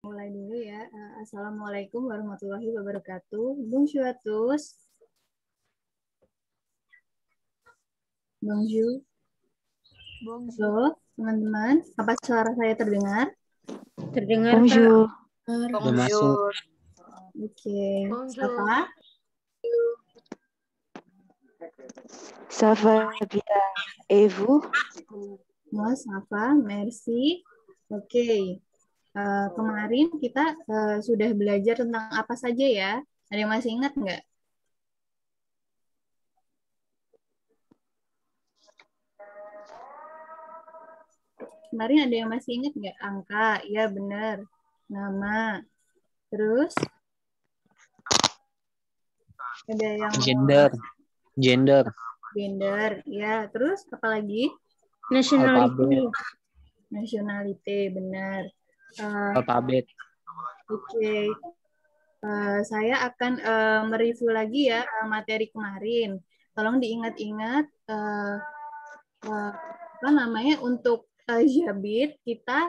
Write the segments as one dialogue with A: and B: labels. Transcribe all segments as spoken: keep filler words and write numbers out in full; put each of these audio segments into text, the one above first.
A: Mulai dulu ya. Assalamualaikum warahmatullahi wabarakatuh. Bonjour à tous. Bonjour.
B: Bonjour.
A: Halo, teman-teman. Apa suara saya terdengar?
B: Terdengar,
C: Bonjour.
B: Kak.
C: Udah masuk.
A: Oke.
B: Bonjour.
A: Apa?
C: Ça va bien. Et vous?
A: Moi, ça va, merci. Oke. Uh, kemarin kita uh, sudah belajar tentang apa saja ya? Ada yang masih ingat nggak? Kemarin ada yang masih ingat nggak? Angka, ya benar. Nama. Terus? Ada yang
D: Gender. Gender.
A: Gender, ya. Terus apa lagi?
B: Nationality.
A: Nationality, benar. Uh,
D: Alfabet.
A: Oke. Okay. Uh, saya akan uh, mereview lagi ya uh, materi kemarin. Tolong diingat-ingat uh, uh, apa namanya untuk uh, Jabir kita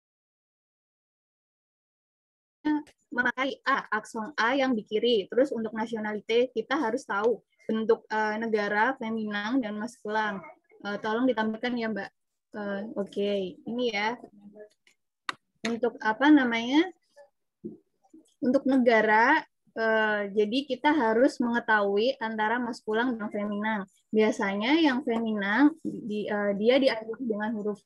A: memakai A, akson A yang di kiri. Terus untuk nationality kita harus tahu bentuk uh, negara, feminan dan maskulan. Uh, tolong ditambahkan ya, Mbak. Uh, Oke, okay. Ini ya. Untuk apa namanya? Untuk negara, uh, jadi kita harus mengetahui antara maskulan dan feminan. Biasanya yang feminan di, uh, dia diakhiri dengan huruf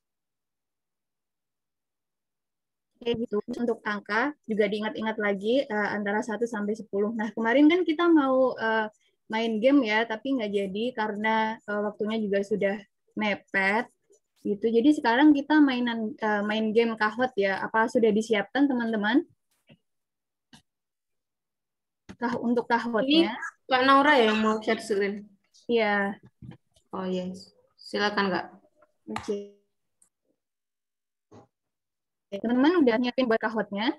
A: kayak gitu. Untuk angka juga diingat-ingat lagi uh, antara satu sampai sepuluh. Nah, kemarin kan kita mau uh, main game ya, tapi nggak jadi karena uh, waktunya juga sudah mepet. Gitu. Jadi sekarang kita mainan uh, main game Kahoot ya. Apa sudah disiapkan teman-teman? Kah untuk Kahootnya?
B: Ini Kak Naura ya yang mau share screen?
A: Iya.
B: Oh yes. Silakan Kak.
A: Oke. Okay. Teman-teman udah nyiapin buat Kahootnya?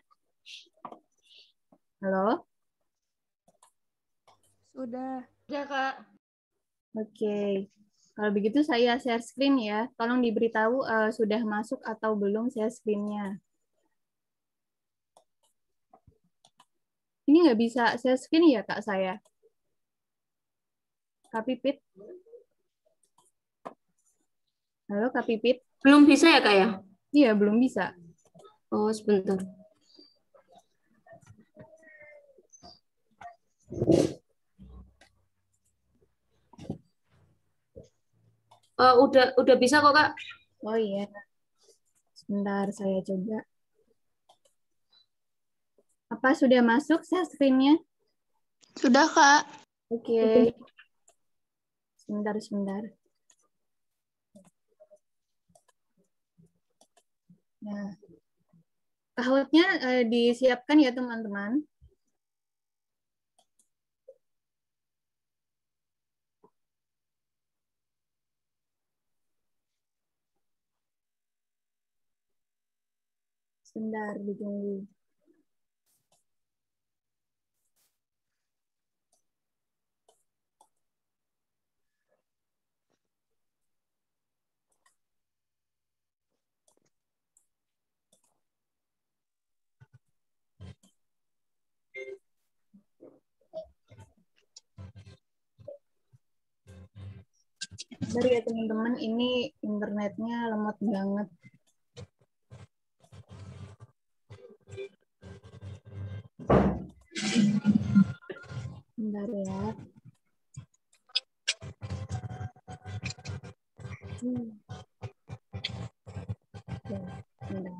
A: Halo?
B: Sudah. Sudah Kak.
A: Oke. Okay. Kalau begitu saya share screen ya. Tolong diberitahu uh, sudah masuk atau belum share screen-nya. Ini nggak bisa share screen ya Kak saya? Kak Pipit? Halo Kak Pipit?
B: Belum bisa ya Kak ya?
A: Iya, belum bisa.
B: Oh, sebentar. Uh, udah udah bisa kok Kak.
A: Oh iya. Sebentar saya coba. Apa sudah masuk share screen-nya?
E: Sudah, Kak.
A: Oke. Okay. Sebentar, sebentar. Nah, Kahootnya eh, disiapkan ya teman-teman. Sebentar, ditunggu. Bentar ya teman-teman, ini internetnya lemot banget. Bentar ya. Hmm. Oke, bentar.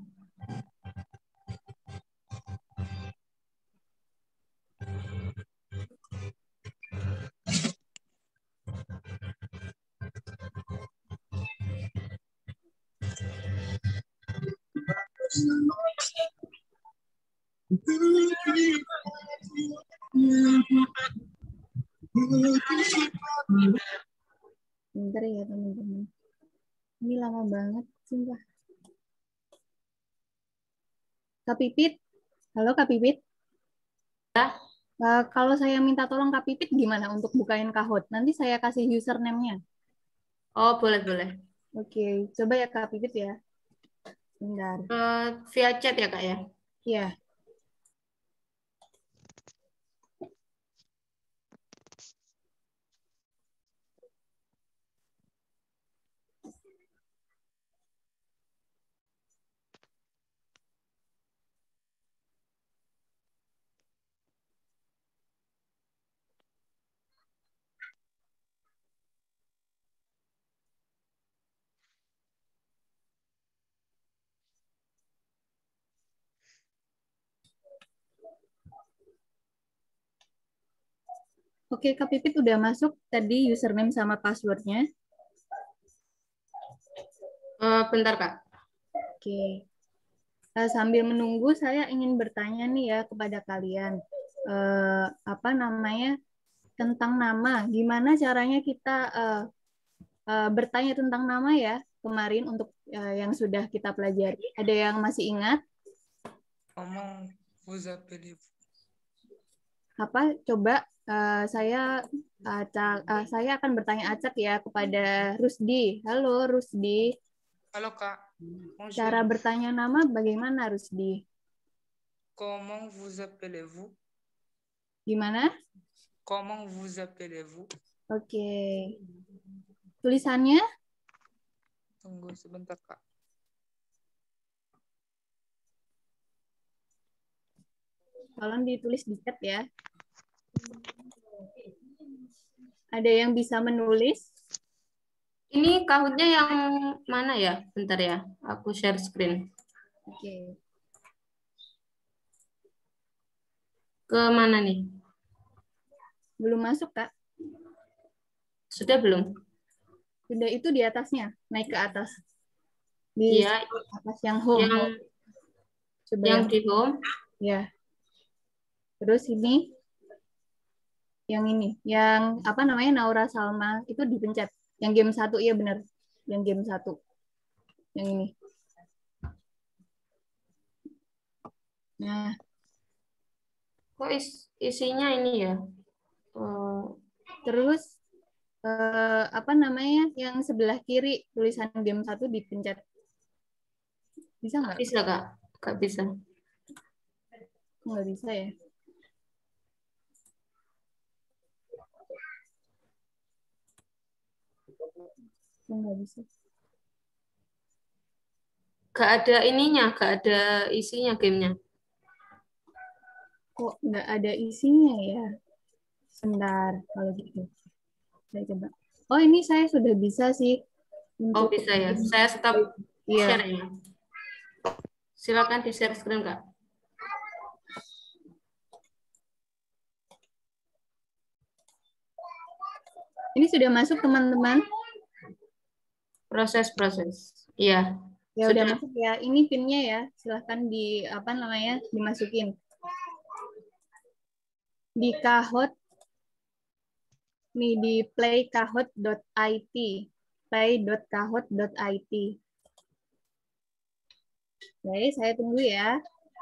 A: Bentar ya teman-teman. Ini lama banget, sumpah. Kak Pipit? Halo Kak Pipit?
B: Ya.
A: Uh, kalau saya minta tolong Kak Pipit gimana untuk bukain Kahoot? Nanti saya kasih username-nya.
B: Oh, boleh-boleh.
A: Oke, coba ya Kak Pipit ya. Bentar.
B: Uh, via chat ya Kak ya?
A: Ya. Oke, Kak Pipit udah masuk tadi username sama passwordnya.
B: Eh, bentar, Kak.
A: Oke. Eh, sambil menunggu, saya ingin bertanya nih ya kepada kalian. Eh, apa namanya? Tentang nama. Gimana caranya kita eh, eh, bertanya tentang nama ya kemarin untuk eh, yang sudah kita pelajari. Ada yang masih ingat?
F: Comment vous appelez-vous?
A: Apa? Coba eh, saya acak, eh, saya akan bertanya acak ya kepada Rusdi. Halo Rusdi.
F: Halo Kak. Bonjour.
A: Cara bertanya nama bagaimana Rusdi?
F: Comment vous appelez-vous?
A: Gimana?
F: Comment vous appelez-vous?
A: Oke. Tulisannya?
F: Tunggu sebentar Kak.
A: Tolong ditulis di chat ya. Ada yang bisa menulis?
B: Ini Kahootnya yang mana ya? Bentar ya, aku share screen.
A: Oke.
B: Ke mana nih?
A: Belum masuk, Kak.
B: Sudah belum?
A: Sudah, itu di atasnya, naik ke atas. Di
B: Iya,
A: atas yang home.
B: yang
A: Coba
B: yang
A: yang
B: di home.
A: ya. Terus ini yang ini, yang apa namanya Naura Salma itu dipencet. Yang game satu, iya benar. Yang game satu. Yang ini. Nah,
B: Kok is- isinya ini ya? Eh,
A: terus eh, apa namanya yang sebelah kiri tulisan game satu dipencet. Bisa
B: nggak
A: nggak?
B: bisa, Kak. Nggak bisa.
A: Kok nggak bisa ya? Kok nggak bisa?
B: Nggak ada ininya, nggak ada isinya gamenya.
A: Kok nggak ada isinya ya? Sebentar, kalau gitu. Saya coba. Oh, ini saya sudah bisa sih.
B: Oh,
A: Untuk
B: bisa ya. Saya stop
A: Iya.
B: share ya. Silakan di share screen, Kak.
A: Ini sudah masuk teman-teman.
B: Proses-proses. Iya.
A: Ya udah
B: Sudah.
A: masuk ya. Ini pinnya ya. Silahkan di apa namanya dimasukin. Di Kahoot. Nih di playkahoot dot i t. play dot kahoot dot i t. Oke, saya tunggu ya.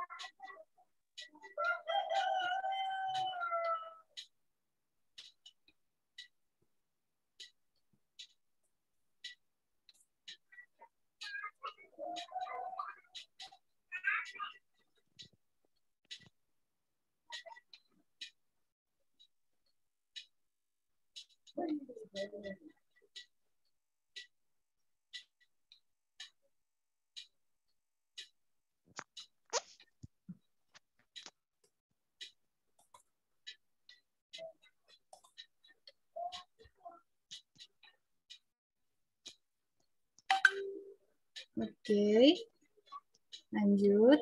A: Oke. Lanjut.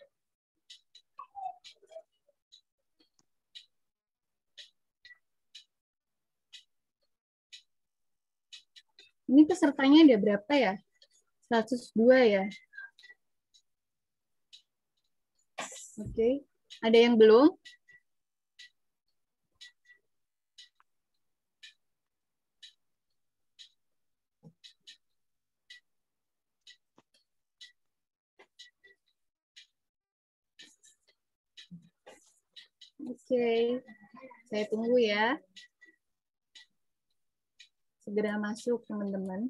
A: Ini pesertanya ada berapa ya? seratus dua ya? Oke. Ada yang belum? Oke. Saya tunggu ya. Segera masuk, teman-teman.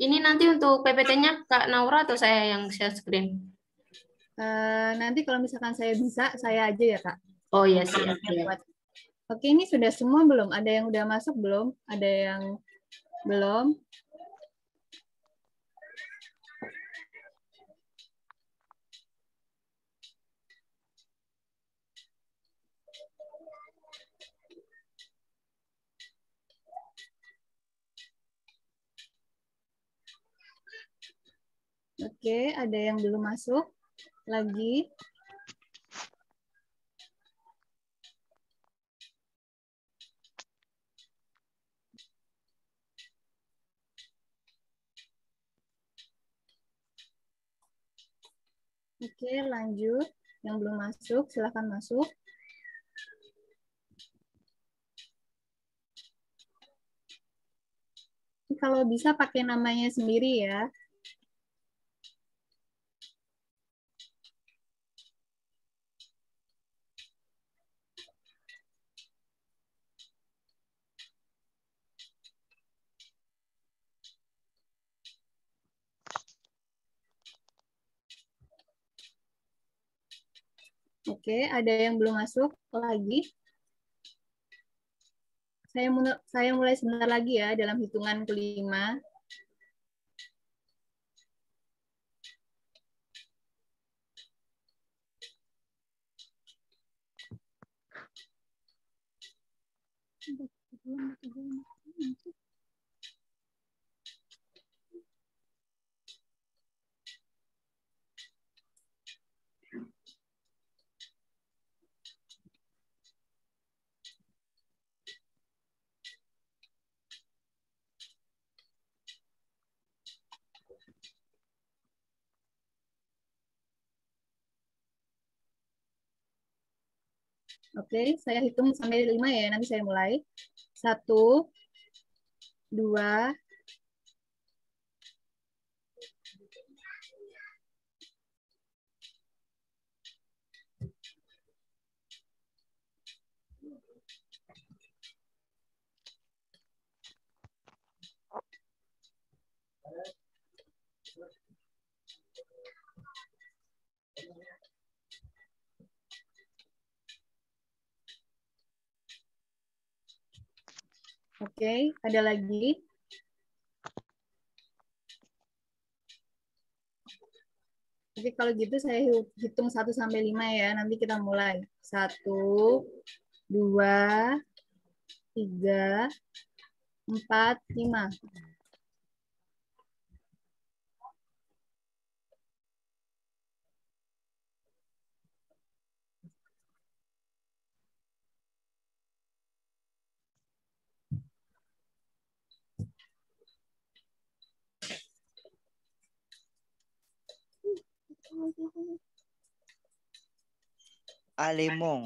B: Ini nanti untuk P P T-nya Kak Naura atau saya yang share screen?
A: Eh, nanti kalau misalkan saya bisa, saya aja ya, Kak.
B: Oh iya siap.
A: Buat. Oke, ini sudah semua belum? Ada yang udah masuk belum? Ada yang belum? Oke, ada yang belum masuk lagi? Oke, lanjut. Yang belum masuk, silakan masuk. Kalau bisa pakai namanya sendiri ya. Oke, ada yang belum masuk lagi? Saya mulai, saya mulai sebentar lagi ya, dalam hitungan kelima. Oke, saya hitung sampai lima ya, nanti saya mulai. Satu, dua, oke, ada lagi. Oke, kalau gitu saya hitung satu sampai lima ya, nanti kita mulai. Satu, dua, tiga, empat, lima.
G: Alemong.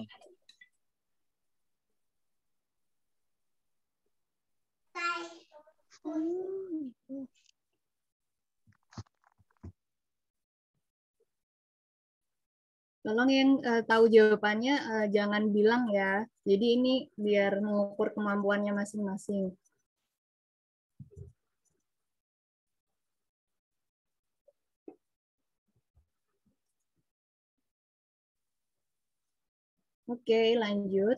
A: Tolong yang uh, tahu jawabannya uh, jangan bilang ya. Jadi ini biar mengukur kemampuannya masing-masing. Oke, lanjut.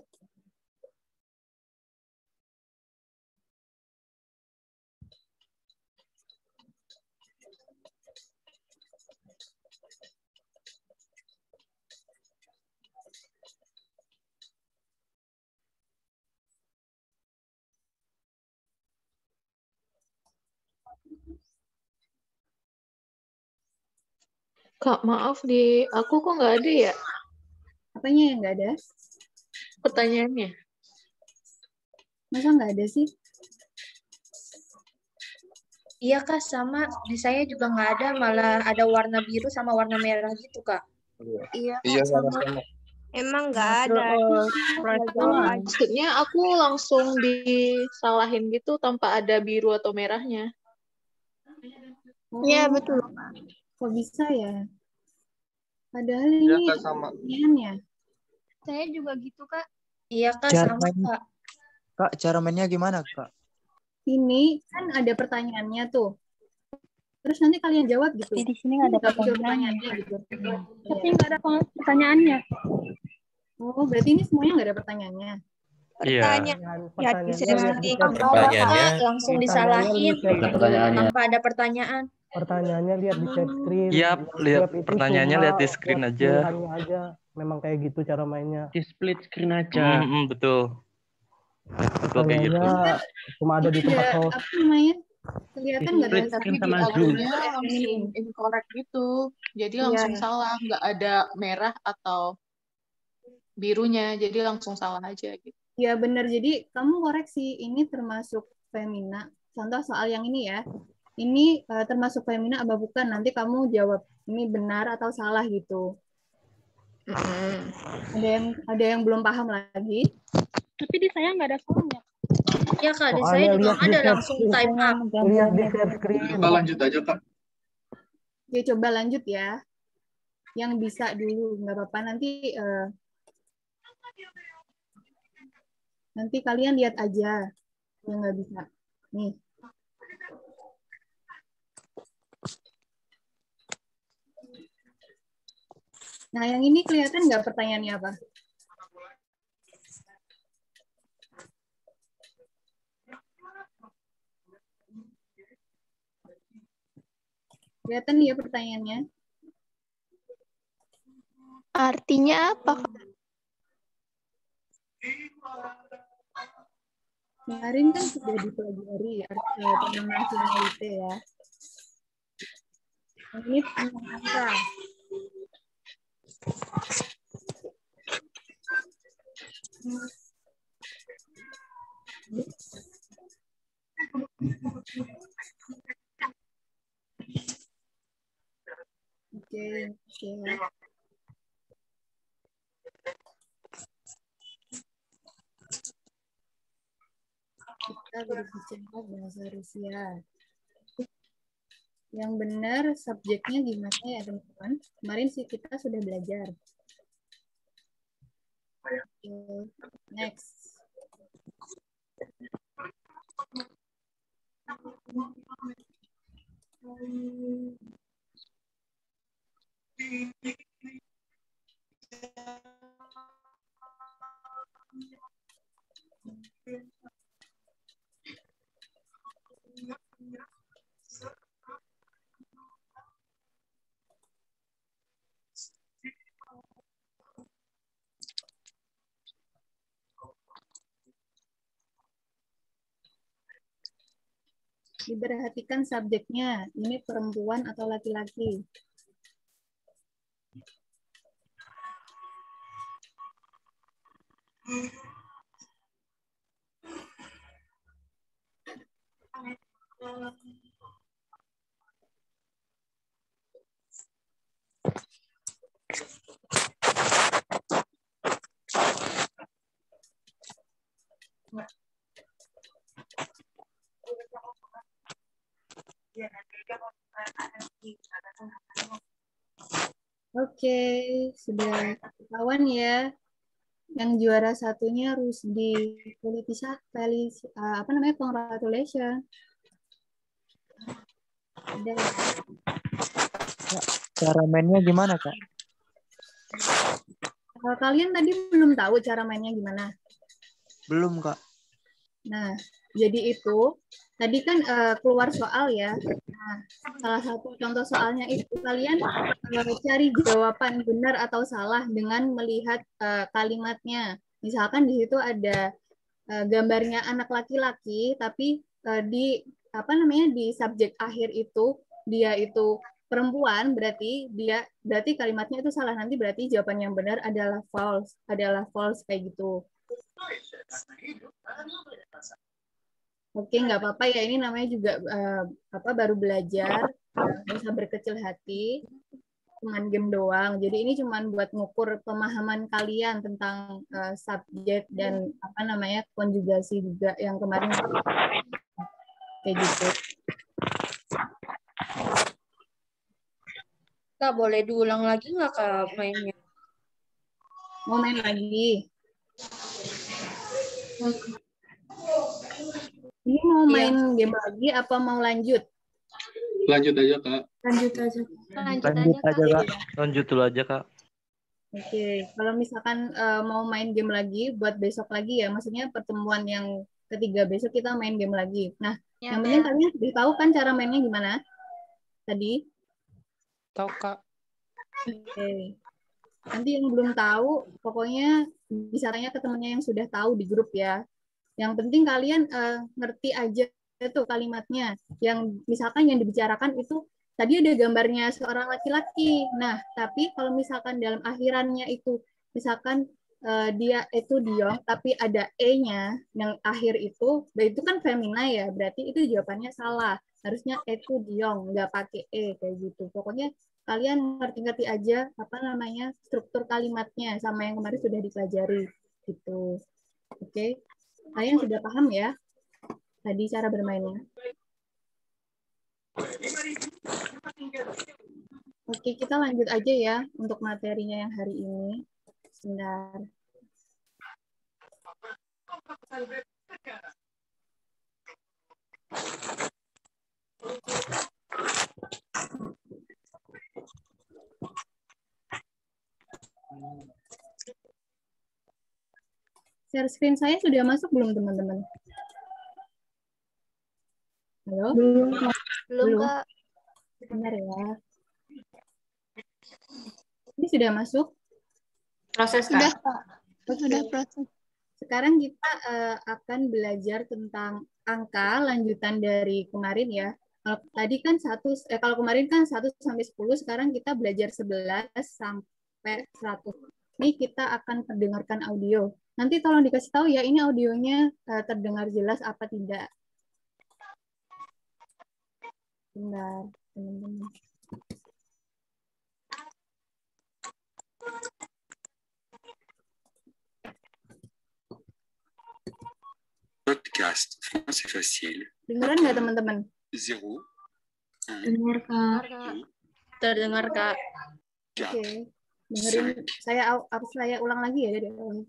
E: Kak, maaf di aku kok nggak ada ya
A: Apanya yang nggak ada?
E: pertanyaannya?
A: Masa nggak ada sih?
H: Iya Kak, sama di saya juga nggak ada, malah ada warna biru sama warna merah gitu Kak.
I: Iya,
J: Iya,
I: sama.
J: sama-sama.
I: Emang nggak
E: Nah,
I: ada.
E: terus,
I: Nggak
E: uh,
I: jawab aja.
E: maksudnya aku langsung disalahin gitu tanpa ada biru atau merahnya.
I: Iya,
A: Oh,
I: betul.
A: kok bisa ya? Padahal
J: Iya,
A: ini
J: Kak, sama.
A: pertanyaannya.
I: Saya juga gitu, Kak.
H: Iya Kak,
G: Cara
H: sama
G: main,
H: Kak.
G: Kak, cara mainnya gimana, Kak?
A: Ini kan ada pertanyaannya tuh. terus nanti kalian jawab gitu.
I: Tapi di sini nggak ada
A: Nggak muncul
I: pertanyaannya.
A: pertanyaannya gitu.
I: Tapi
A: Iya.
I: nggak ada pertanyaannya.
A: Oh, berarti ini semuanya nggak ada pertanyaannya.
J: Iya.
H: Pertanyaan ya di sesi
K: Pertanyaannya
H: langsung
L: Pertanyaannya
H: disalahin
L: lihat di chat
K: pertanyaannya.
H: tanpa ada pertanyaan.
L: Pertanyaannya lihat di chat screen.
J: Iya, lihat
L: Setiap itu
J: pertanyaannya
L: cuma
J: lihat di screen
L: buat
J: aja.
L: pilihannya aja. Memang kayak gitu cara mainnya.
D: Di split screen
J: Hmm,
D: aja.
J: hmm, betul. Betul kayak gitu.
L: Pertanyaannya cuma ada di tempat
A: Ada
L: host.
A: apa namanya? Kelihatan nggak
D: Split
A: ada
D: screen
E: Tapi di
D: sama Zoom.
E: akunnya langsung incorrect gitu. Jadi langsung
A: Iya.
E: salah, nggak ada merah atau birunya, jadi langsung salah aja gitu.
A: Ya benar, jadi kamu koreksi, ini termasuk femina. Contoh soal yang ini ya, ini eh, termasuk femina apa bukan? Nanti kamu jawab ini benar atau salah gitu. Ada yang ada yang belum paham lagi?
I: Tapi di saya nggak ada soalnya.
H: Ya Kak, di
L: Soalnya
H: saya juga
L: lihat
H: nggak
L: di
H: ada
L: chat
H: langsung
L: screen.
H: type up.
L: Lihat di share screen.
K: Kita lanjut aja, Kak.
A: Oke, coba lanjut ya. Yang bisa dulu, nggak apa-apa. Nanti eh, nanti kalian lihat aja yang nggak bisa. Nih. Nah, yang ini kelihatan nggak pertanyaannya apa? Kelihatan ya pertanyaannya?
I: Artinya apa?
A: Kemarin kan sudah dipelajari arti internationality ya. Ini tentang angka. Oke, oke. Kita berbicara bahasa Rusia. Yang benar subjeknya gimana ya teman-teman? Kemarin sih kita sudah belajar. Oke, next. Diperhatikan subjeknya, ini perempuan atau laki-laki. Oke, sudah kawan ya. Yang juara satunya Rusdi Felisa, Felis, uh, apa namanya? Congratulations. Udah ya.
M: Cara mainnya gimana, Kak?
A: Uh, kalian tadi belum tahu cara mainnya gimana?
M: Belum, Kak.
A: Nah, jadi itu tadi kan uh, keluar soal ya. Nah, salah satu contoh soalnya itu kalian uh, cari jawaban benar atau salah dengan melihat uh, kalimatnya. Misalkan di situ ada uh, gambarnya anak laki-laki, tapi uh, di apa namanya di subjek akhir itu dia itu perempuan, berarti dia berarti kalimatnya itu salah. Nanti berarti jawaban yang benar adalah false, adalah false kayak gitu. Oke, nggak apa-apa ya. Ini namanya juga uh, apa baru belajar, nggak usah berkecil hati. Cuman game doang. Jadi ini cuman buat ngukur pemahaman kalian tentang uh, subjek dan apa namanya konjugasi juga yang kemarin kayak gitu.
H: Kak, boleh diulang lagi nggak Kak mainnya?
A: Mau main lagi? Ini mau main game lagi apa mau lanjut?
K: Lanjut aja, Kak.
H: Lanjut aja.
I: Lanjut
M: Lanjut
I: aja,
M: aja,
I: Kak.
M: Kak.
J: Lanjut dulu aja, Kak.
A: Oke, kalau misalkan eh, mau main game lagi buat besok lagi ya, maksudnya pertemuan yang ketiga besok kita main game lagi. Nah,
I: Ya,
A: yang penting
I: Kak.
A: kalian sudah tahu kan cara mainnya gimana tadi?
F: Tahu, Kak.
A: Oke. Nanti yang belum tahu, pokoknya bisa tanya ke temennya yang sudah tahu di grup ya. Yang penting kalian eh, ngerti aja itu kalimatnya. Yang misalkan yang dibicarakan itu tadi ada gambarnya seorang laki-laki. Nah, tapi kalau misalkan dalam akhirannya itu misalkan eh, dia itu Diong tapi ada e-nya yang akhir itu, nah itu kan femina ya. Berarti itu jawabannya salah. Harusnya itu Diong, nggak pakai e kayak gitu. Pokoknya kalian ngerti-ngerti aja apa namanya struktur kalimatnya sama yang kemarin sudah dipelajari gitu. Oke. Kalian sudah paham ya tadi cara bermainnya? Oke, kita lanjut aja ya untuk materinya yang hari ini. Sebentar. Share screen saya sudah masuk belum, teman-teman? Halo?
I: Belum, Kak. Belum,
A: Belum.
I: Kak.
A: Benar ya. Ini sudah masuk?
B: Proses,
I: Sudah,
B: Kak.
I: Kak. Sudah proses.
A: Sekarang kita uh, akan belajar tentang angka lanjutan dari kemarin ya. Kalau tadi kan satu, eh, kalau kemarin kan satu sampai sepuluh, sekarang kita belajar sebelas sampai seratus. Ini kita akan mendengarkan audio. Nanti tolong dikasih tahu ya, ini audionya uh, terdengar jelas apa tidak. Bentar, teman-teman.
K: Podcast Français Facile.
A: Dengeran nggak teman-teman?
K: zéro, un,
H: Dengar, Kak.
K: deux,
H: Terdengar, Kak.
A: Oke.
K: quatre,
A: Dengerin
K: cinq.
A: saya saya ulang lagi ya dari awal.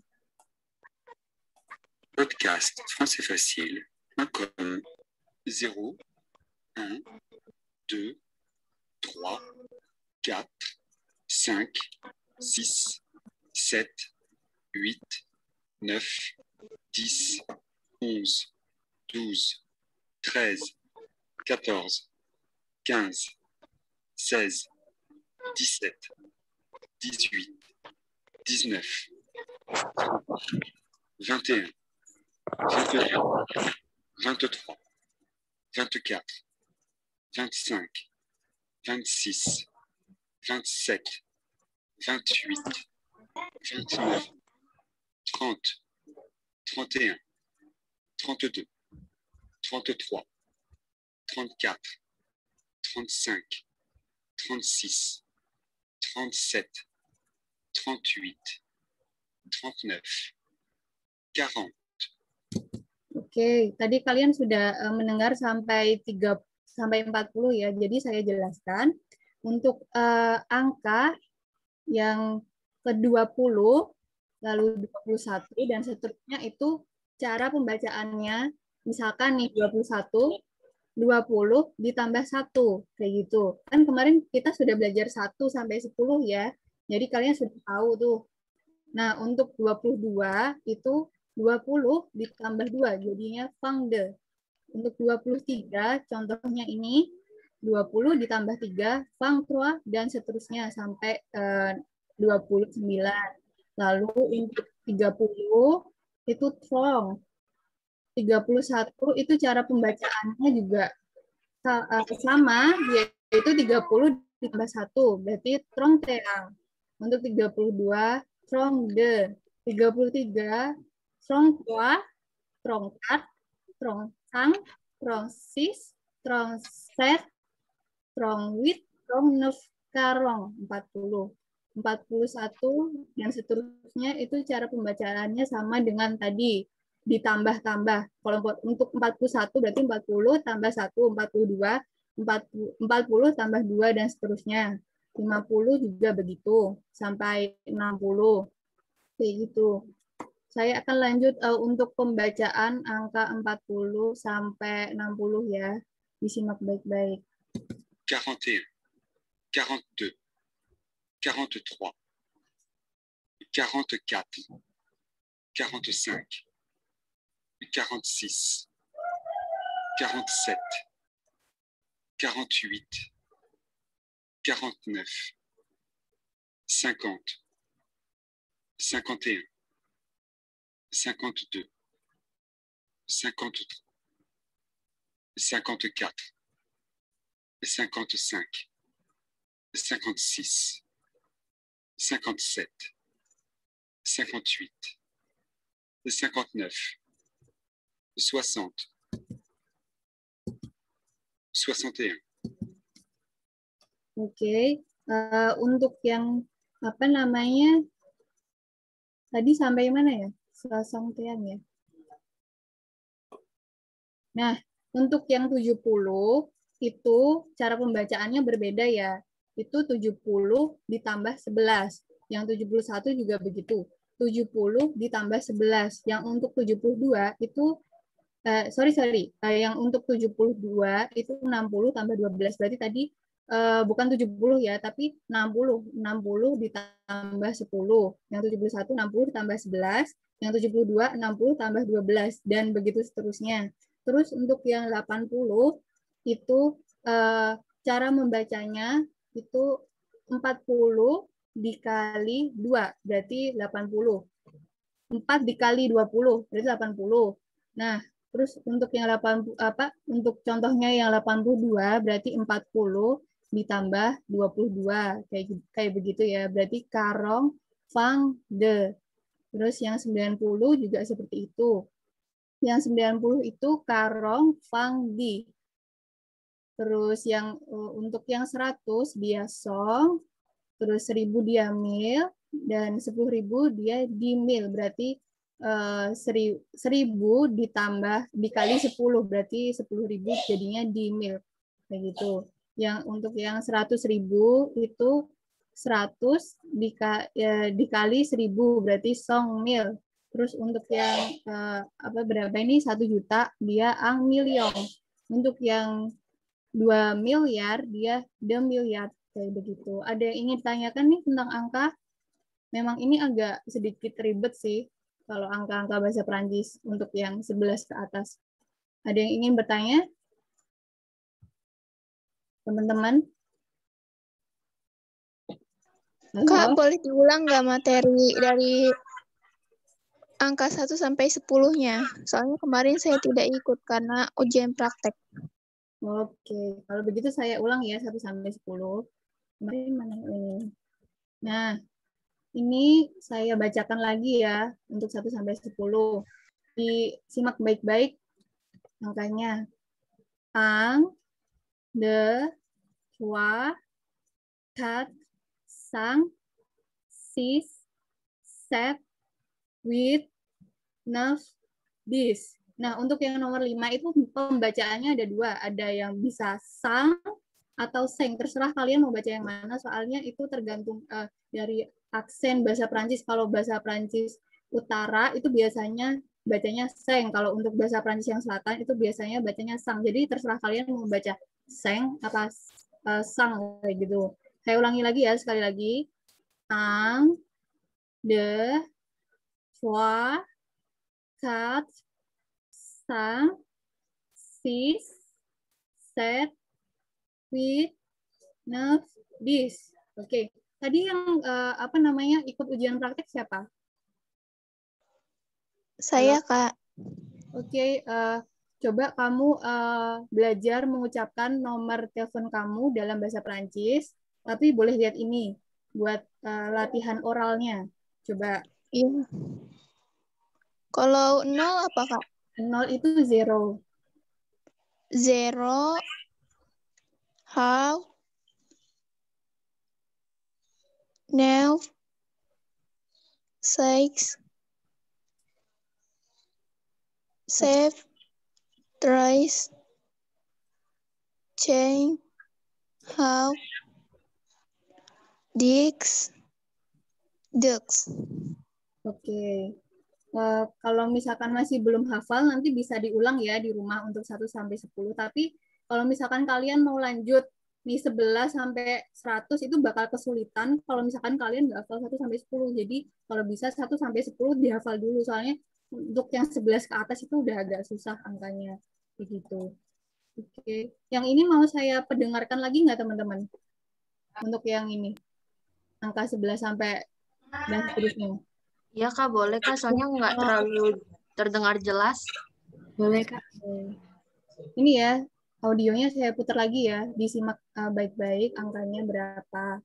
K: Podcast Français Facile. Comme zéro, un, deux, trois, quatre, cinq, six, sept, huit, neuf, dix, onze, douze, treize, quatorze, quinze, seize, dix-sept, dix-huit, dix-neuf, vingt et un, vingt-deux, vingt-trois, vingt-quatre, vingt-cinq, vingt-six, vingt-sept, vingt-huit, vingt-neuf, trente, trente et un, trente-deux, trente-trois, trente-quatre, trente-cinq, trente-six, trente-sept, trente-huit, trente-neuf, quarante.
A: Oke, tadi kalian sudah uh, mendengar sampai tiga sampai empat puluh ya. Jadi saya jelaskan untuk uh, angka yang ke dua puluh, lalu dua puluh satu dan seterusnya itu cara pembacaannya. Misalkan nih dua puluh satu, dua puluh ditambah satu kayak gitu. Kan kemarin kita sudah belajar satu sampai sepuluh ya. Jadi kalian sudah tahu tuh. Nah, untuk dua puluh dua itu dua puluh ditambah dua, jadinya fangde. Untuk dua puluh tiga, contohnya ini, dua puluh ditambah tiga, fang trois, dan seterusnya sampai eh, dua puluh sembilan. Lalu untuk tiga puluh, itu trong. tiga puluh satu, itu cara pembacaannya juga sama, yaitu tiga puluh ditambah satu, berarti trong teang. Untuk tiga puluh dua, trong de. tiga puluh tiga, trong trois, trong quatre, trong cinq, trong six, trong sept, trong huit, trong neuf, quarante, empat puluh. empat puluh satu dan seterusnya itu cara pembacaannya sama dengan tadi, ditambah-tambah. Kalau untuk empat puluh satu berarti empat puluh tambah satu, empat puluh dua, empat puluh tambah dua dan seterusnya. lima puluh juga begitu sampai enam puluh. Kayak gitu. Saya akan lanjut uh, untuk pembacaan angka empat puluh sampai enam puluh ya. Disimak baik-baik.
K: quarante et un, quarante-deux, quarante-trois, quarante-quatre, quarante-cinq, quarante-six, quarante-sept, quarante-huit, quarante-neuf, cinquante, cinquante et un, cinquante-deux, cinquante-trois, cinquante-quatre, cinquante-cinq, cinquante-six, cinquante-sept, cinquante-huit, cinquante-neuf, soixante, soixante et un.
A: Oke, uh, untuk yang apa namanya tadi sampai mana ya? Soixante-un ya. Nah, untuk yang tujuh puluh itu cara pembacaannya berbeda ya. Itu tujuh puluh ditambah sebelas. Yang tujuh puluh satu juga begitu. tujuh puluh ditambah sebelas. Yang untuk tujuh puluh dua itu uh, sorry sorry, uh, yang untuk tujuh puluh dua itu enam puluh tambah dua belas. Berarti tadi uh, bukan tujuh puluh ya, tapi enam puluh. enam puluh ditambah sepuluh. Yang tujuh puluh satu enam puluh ditambah sebelas. Yang tujuh puluh dua enam puluh tambah dua belas dan begitu seterusnya. Terus untuk yang delapan puluh itu uh, cara membacanya itu empat puluh dikali dua berarti delapan puluh. empat dikali dua puluh berarti delapan puluh. Nah, terus untuk yang delapan puluh apa? Untuk contohnya yang delapan puluh dua berarti empat puluh ditambah dua puluh dua kayak kayak begitu ya. Berarti karong fang de. Terus yang sembilan puluh juga seperti itu. Yang sembilan puluh itu karong fang di. Terus yang uh, untuk yang seratus dia song, terus seribu dia mil, dan sepuluh ribu dia di mil. Berarti uh, seri, seribu ditambah dikali sepuluh, berarti sepuluh ribu jadinya di mil. Kayak gitu. Yang untuk yang seratus ribu itu seratus dika, ya, dikali seribu, berarti song mil. Terus untuk yang uh, apa berapa ini satu juta dia ang milion. Untuk yang dua miliar dia de miliar kayak begitu. Ada yang ingin tanyakan nih tentang angka? Memang ini agak sedikit ribet sih kalau angka-angka bahasa Perancis untuk yang sebelas ke atas. Ada yang ingin bertanya? Teman-teman?
I: Kak, boleh diulang nggak materi dari angka satu sampai sepuluh-nya? Soalnya kemarin saya tidak ikut karena ujian praktek.
A: Oke, kalau begitu saya ulang ya satu sampai sepuluh. Kemarin mana ini? Nah, ini saya bacakan lagi ya untuk satu sampai sepuluh. Disimak baik-baik angkanya. Ang, de, trois, quatre, cinq, six, sept, huit, neuf, dix. Nah, untuk yang nomor lima itu pembacaannya ada dua. Ada yang bisa sang atau seng. Terserah kalian mau baca yang mana, soalnya itu tergantung uh, dari aksen bahasa Prancis. Kalau bahasa Prancis utara itu biasanya bacanya seng. Kalau untuk bahasa Prancis yang selatan itu biasanya bacanya sang. Jadi terserah kalian mau baca seng atau uh, sang kayak gitu. Saya ulangi lagi ya sekali lagi. Un, deux, trois, quatre, cinq, six, sept, huit, neuf, dix. Oke. Tadi yang uh, apa namanya ikut ujian praktek siapa?
I: Saya,
A: Halo?
I: Kak.
A: Oke, uh, coba kamu uh, belajar mengucapkan nomor telepon kamu dalam bahasa Perancis, tapi boleh lihat ini buat uh, latihan oralnya. Coba.
I: Iya. Kalau nol apa, Kak?
A: Nol itu zero.
I: Zero. How. Neuf. Six. Seven. Tres. Cinq. How. Dix. Dux.
A: Oke. Uh, kalau misalkan masih belum hafal, nanti bisa diulang ya di rumah untuk satu sampai sepuluh. Tapi kalau misalkan kalian mau lanjut di sebelas sampai seratus itu bakal kesulitan kalau misalkan kalian nggak hafal satu sampai sepuluh. Jadi kalau bisa satu sampai sepuluh dihafal dulu, soalnya untuk yang sebelas ke atas itu udah agak susah angkanya begitu. Oke, yang ini mau saya pendengarkan lagi nggak teman-teman? Untuk yang ini, angka sebelas sampai dan seterusnya.
H: Iya Kak, boleh Kak, soalnya nggak terlalu terdengar jelas.
A: Boleh Kak. Ini ya, audionya saya putar lagi ya, disimak uh, baik-baik angkanya berapa.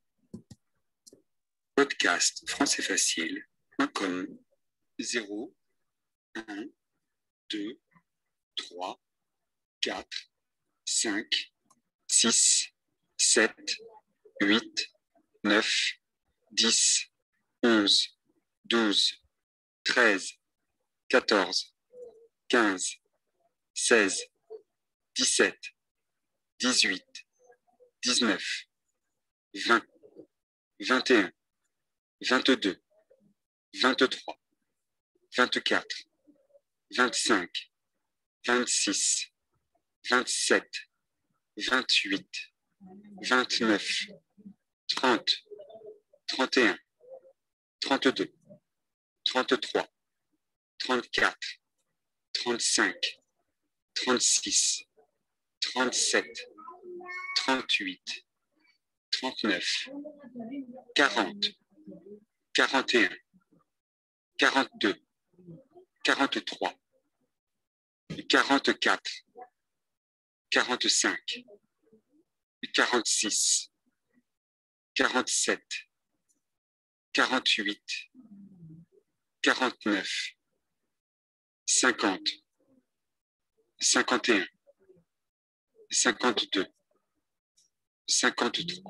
K: Podcast français facile point com zéro, un, deux, trois, quatre, cinq, six, sept, huit, neuf, dix, onze, douze, treize, quatorze, quinze, seize, dix-sept, dix-huit, dix-neuf, vingt, vingt et un, vingt-deux, vingt-trois, vingt-quatre, vingt-cinq, vingt-six, vingt-sept, vingt-huit, vingt-neuf, trente, trente et un, trente-deux, trente-trois, trente-quatre, trente-cinq, trente-six, trente-sept, trente-huit, trente-neuf, quarante, quarante et un, quarante-deux, quarante-trois, quarante-quatre, quarante-cinq, quarante-six, quarante-sept, quarante-huit, quarante-neuf, cinquante, cinquante et un, cinquante-deux, cinquante-trois,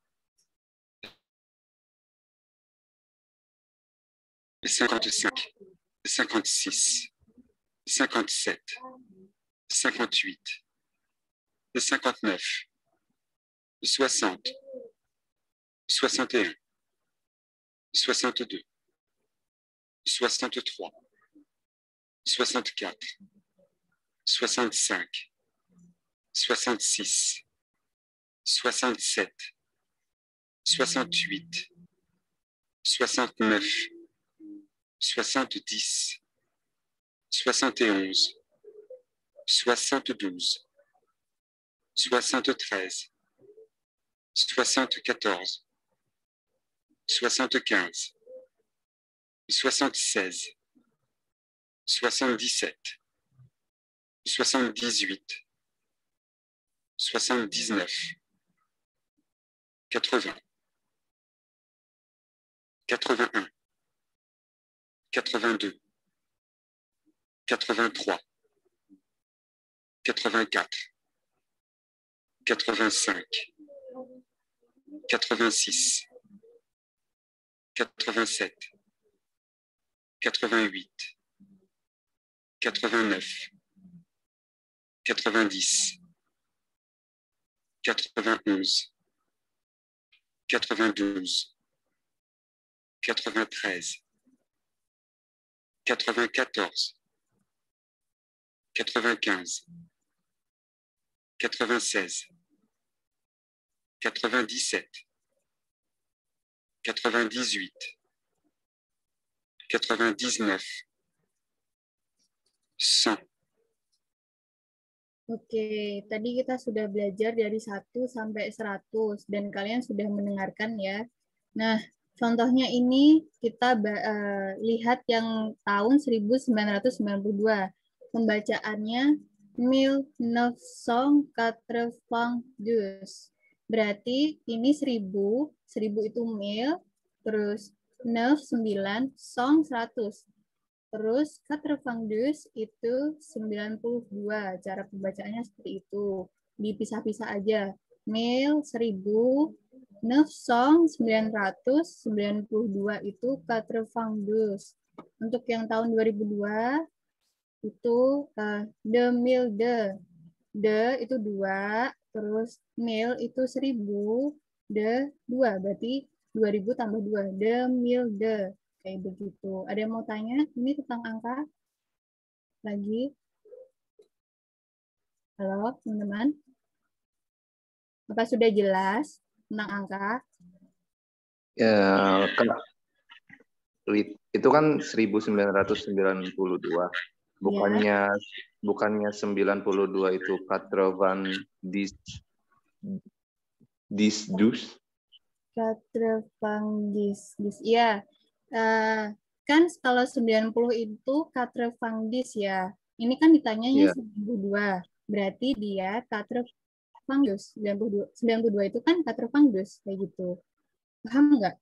K: cinquante-cinq, cinquante-six, cinquante-sept, cinquante-huit, cinquante-neuf, soixante, soixante et un, soixante-deux, soixante-trois, soixante-quatre, soixante-cinq, soixante-six, soixante-sept, soixante-huit, soixante-neuf, soixante-dix, soixante et onze, soixante-douze, soixante-treize, soixante-quatorze, soixante-quinze, soixante-seize, soixante-dix-sept, soixante-dix-huit, soixante-dix-neuf, quatre-vingts, quatre-vingt-un, quatre-vingt-deux, quatre-vingt-trois, quatre-vingt-quatre, quatre-vingt-cinq, quatre-vingt-six, quatre-vingt-sept, quatre-vingt-huit, quatre-vingt-neuf, quatre-vingt-dix, quatre-vingt-onze, quatre-vingt-douze, quatre-vingt-treize, quatre-vingt-quatorze, quatre-vingt-quinze, quatre-vingt-seize, quatre-vingt-dix-sept, quatre-vingt-dix-huit, quatre-vingt-dix-neuf, cent.
A: Oke, tadi kita sudah belajar dari satu sampai seratus dan kalian sudah mendengarkan ya. Nah, contohnya ini kita uh, lihat yang tahun seribu sembilan ratus sembilan puluh dua. Pembacaannya mille neuf cent quatre-vingt-deux. Berarti ini seribu, seribu itu mil, terus neuf, sembilan, cent, seratus. Terus quatre-vingt-deux itu sembilan puluh dua. Cara pembacaannya seperti itu. Dipisah-pisah aja. Mil, seribu, neuf cent, sembilan ratus, sembilan puluh dua itu quatre-vingt-deux. Untuk yang tahun dua ribu dua itu uh, deux mille deux. De itu dua, terus mil itu seribu, de dua, berarti dua ribu tambah dua, deux mille deux. Kayak begitu. Ada yang mau tanya? Ini tentang angka? Lagi? Halo, teman-teman? Apa sudah jelas tentang angka?
N: Ya, Kak, Wit, itu kan seribu sembilan ratus sembilan puluh dua. Bukannya bukannya sembilan puluh dua itu quatre-vingt dix dix douze?
A: quatre-vingt dix. Iya. Uh, kan kalau sembilan puluh itu quatre-vingt dix ya. Ini kan ditanyanya
N: Iya.
A: sembilan puluh dua. Berarti dia quatre-vingt douze. sembilan puluh dua, sembilan puluh dua itu kan quatre-vingt douze kayak gitu. Paham nggak?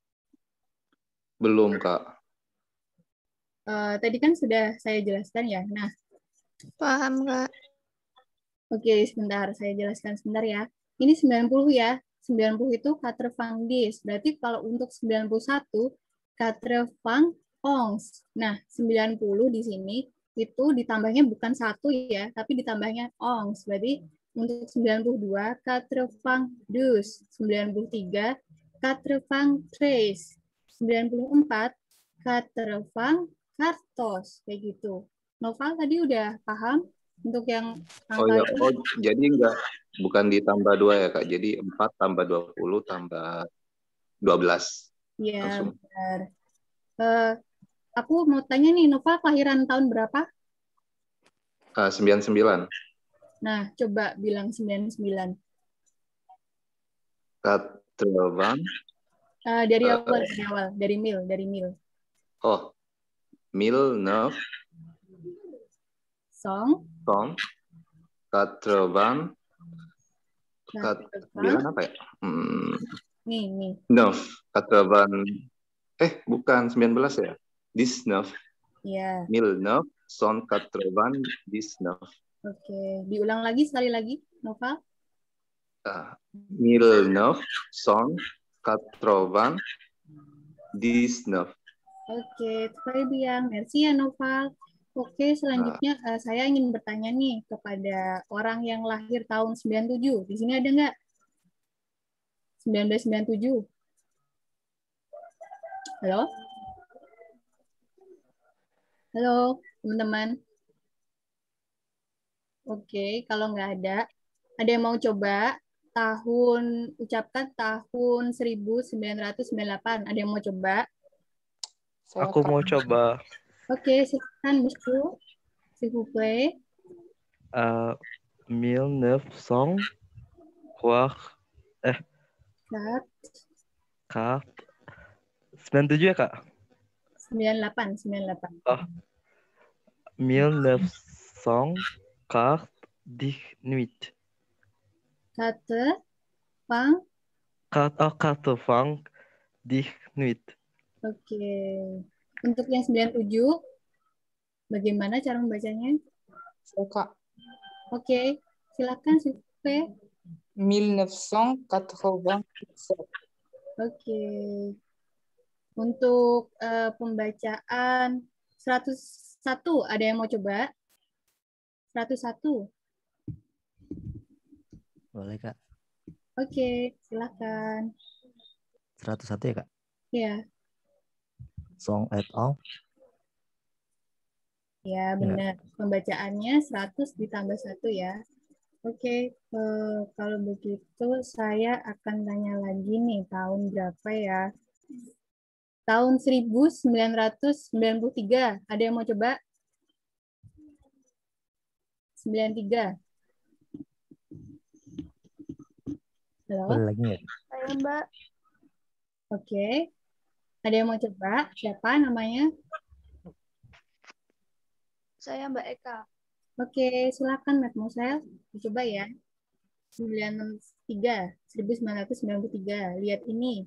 N: Belum, Kak.
A: Uh, tadi kan sudah saya jelaskan ya. Nah,
I: Paham, Kak.
A: oke, sebentar. Saya jelaskan sebentar ya. Ini sembilan puluh ya. sembilan puluh itu quatre-vingt dix. Berarti kalau untuk sembilan puluh satu, quatre-vingt onze. Nah, sembilan puluh di sini itu ditambahnya bukan satu ya, tapi ditambahnya onze. Berarti untuk sembilan puluh dua, quatre-vingt douze. sembilan puluh tiga, quatre-vingt treize. sembilan puluh empat, quatre-vingt quatorze. Kayak gitu. Noval tadi udah paham untuk yang angka
N: Oh ya,
A: ini?
N: oh jadi enggak bukan ditambah dua ya, Kak. Jadi empat tambah dua puluh tambah dua belas.
A: Iya,
N: Langsung.
A: benar. Uh, aku mau tanya nih, Noval kelahiran tahun berapa?
N: Uh, sembilan puluh sembilan.
A: Nah, coba bilang sembilan puluh sembilan.
N: quatre-vingt.
A: Uh, dari
N: Uh,
A: awal, dari awal, dari mil, dari mil.
N: Oh, mille neuf
A: Song.
N: cent quatre-vingt. Kat, bilang apa ya? Hmm,
A: nih, nih.
N: neuf, quatre-vingt. Eh, bukan sembilan belas ya? dix-neuf.
A: Iya.
N: mille neuf cent quatre-vingt dix-neuf.
A: Oke, diulang lagi sekali lagi, Noval.
N: Uh, mille neuf cent quatre-vingt dix-neuf.
A: Oke, très bien. Merci ya, Noval. Oke, selanjutnya uh, saya ingin bertanya nih kepada orang yang lahir tahun sembilan puluh tujuh. Di sini ada nggak? seribu sembilan ratus sembilan puluh tujuh. Halo? Halo, teman-teman. Oke, kalau nggak ada, ada yang mau coba tahun, ucapkan tahun seribu sembilan ratus sembilan puluh delapan. Ada yang mau coba?
J: Aku mau coba.
A: Oke, silakan, Monsieur. S'il vous plaît.
J: Uh, mille neuf cent eh
A: Kat.
J: Kak. sembilan puluh tujuh ya, Kak?
A: sembilan puluh delapan, sembilan puluh delapan.
J: Oh. mille neuf cent quatre-vingt-dix-huit.
A: Kate, pang.
J: Kat, oh, quatre-vingt-dix-huit.
A: Oke. Untuk yang sembilan puluh tujuh, bagaimana cara membacanya?
E: Kak.
A: Oke, silakan Supe.
E: mille neuf cent quatre-vingt-dix-sept.
A: Oke. Untuk uh, pembacaan seratus satu, ada yang mau coba? seratus satu.
O: Boleh, Kak.
A: Oke, silakan.
O: seratus satu ya, Kak?
A: Iya.
O: Song et al.
A: Ya, benar. Pembacaannya seratus ditambah satu ya. Oke, eh, kalau begitu saya akan tanya lagi nih, tahun berapa ya? Tahun seribu sembilan ratus sembilan puluh tiga. Ada yang mau coba? sembilan puluh tiga. Halo?
O: Boleh lagi ya?
I: Saya, Mbak.
A: Oke. Ada yang mau coba? Siapa namanya?
I: Saya Mbak Eka.
A: Oke, silakan Mademoiselle. Dicoba ya. sembilan puluh tiga. seribu sembilan ratus sembilan puluh tiga. Lihat ini.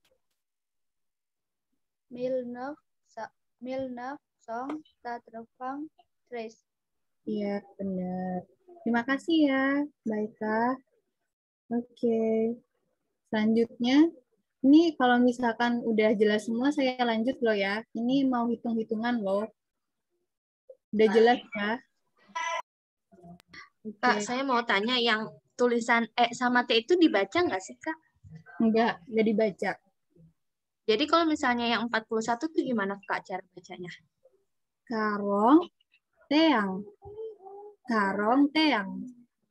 I: mille neuf cent quatre-vingt-treize.
A: Iya, benar. Terima kasih ya, Mbak Eka. Oke. Selanjutnya, ini kalau misalkan udah jelas semua, saya lanjut loh ya. Ini mau hitung-hitungan loh. Udah jelas ya?
H: Kak, saya mau tanya yang tulisan E sama T itu dibaca nggak sih, Kak?
A: Enggak, nggak dibaca.
H: Jadi kalau misalnya yang empat puluh satu itu gimana, Kak, cara bacanya?
A: Karong, teang. Karong, teang.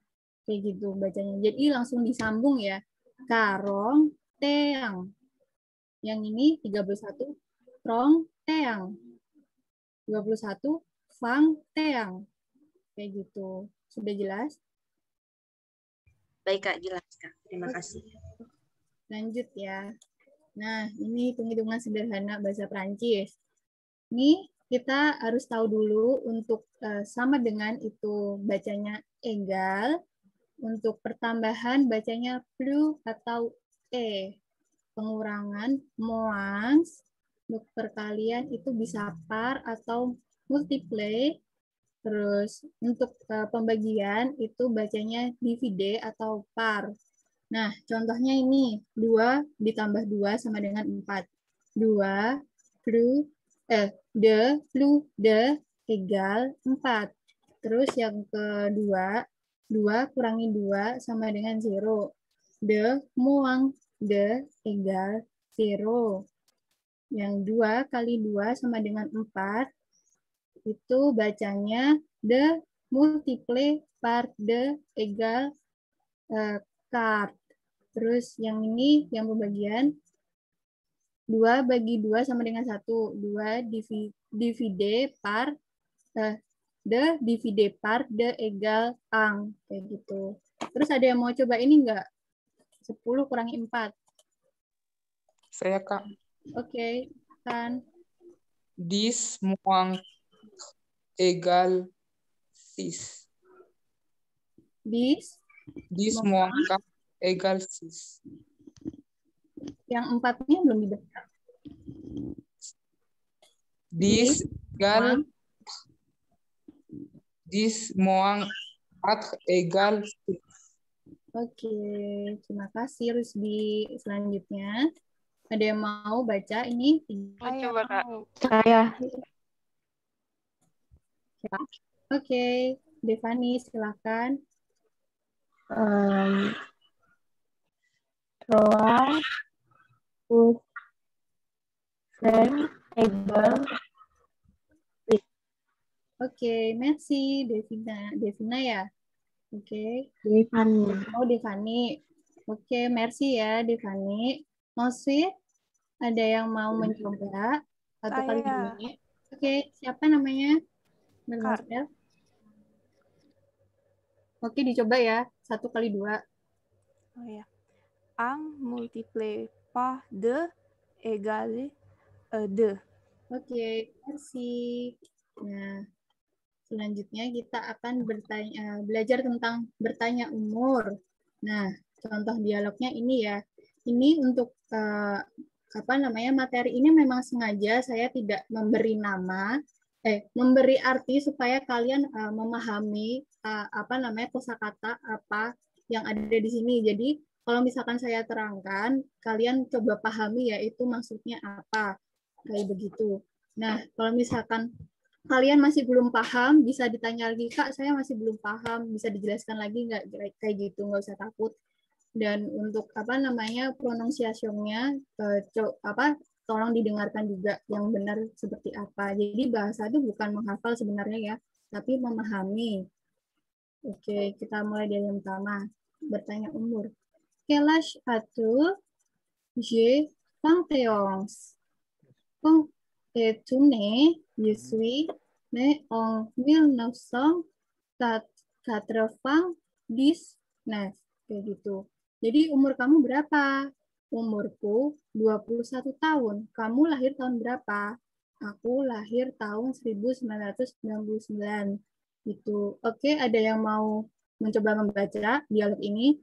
A: Kayak gitu bacanya. Jadi langsung disambung ya. Karong teang. Yang ini tiga puluh satu trong teang. dua puluh satu fang teang. Kayak gitu. Sudah jelas?
P: Baik Kak, jelas Kak. Terima kasih.
A: Lanjut ya. Nah, ini hitung-hitungan sederhana bahasa Prancis. Ini kita harus tahu dulu untuk uh, sama dengan itu bacanya egal. Untuk pertambahan bacanya plus atau e. Pengurangan moins. Untuk perkalian itu bisa par atau multiply. Terus untuk uh, pembagian itu bacanya divide atau par. Nah, contohnya ini, dua ditambah dua sama dengan empat. dua plus, eh, de plus de egal empat. Terus yang kedua, dua kurangi dua sama dengan zero. De muang de egal zero. Yang dua kali dua sama dengan empat. Itu bacanya de multiply par de egal uh, card. Terus yang ini yang pembagian dua bagi dua sama dengan satu. dua divide par uh, de divide par de egal ang. Kayak gitu. Terus ada yang mau coba ini enggak? sepuluh kurangi empat.
F: Saya Kak.
A: Oke, okay. Kan.
F: dix moins égal six.
A: dix
F: dix moins quatre égal six.
A: Yang empatnya belum dibaca.
F: dix égal dix moins quatre égal six.
A: Oke, terima kasih Rusdi. Selanjutnya, ada yang mau baca ini?
Q: Mau coba Kak.
C: Saya.
A: Oke, Devani silakan.
C: Um, Roa, Us, Sen, Egal.
A: Oke, merci Devina. Devina ya? Oke.
C: Devani.
A: Oh, Devani. Oke, merci ya Devani. Ensuite, ada yang mau mencoba satu kali dua? Oke, siapa namanya? Mademoiselle. Oke, dicoba ya. Satu kali dua.
Q: Oh ya. Un multiplié par deux égale uh, deux.
A: Oke, merci. Nah, selanjutnya kita akan bertanya, belajar tentang bertanya umur. Nah, contoh dialognya ini ya. Ini untuk uh, apa namanya materi ini memang sengaja saya tidak memberi nama, eh memberi arti supaya kalian uh, memahami uh, apa namanya kosakata apa yang ada di sini. Jadi kalau misalkan saya terangkan, kalian coba pahami ya itu maksudnya apa kayak begitu. Nah, kalau misalkan kalian masih belum paham, bisa ditanya lagi, Kak, saya masih belum paham, bisa dijelaskan lagi nggak kayak gitu, nggak usah takut. Dan untuk apa namanya pronunciation-nya eh, apa tolong didengarkan juga yang benar seperti apa. Jadi bahasa itu bukan menghafal sebenarnya ya, tapi memahami. Oke, kita mulai dari yang pertama. Bertanya umur. Quel âge as-tu? J'ai vingt et onze. Quand es-tu né? Je suis né en mille neuf cent quatre-vingt-dix-neuf. Kayak gitu. Jadi umur kamu berapa? Umurku dua puluh satu tahun. Kamu lahir tahun berapa? Aku lahir tahun seribu sembilan ratus sembilan puluh sembilan. Gitu. Oke, ada yang mau mencoba membaca dialog ini?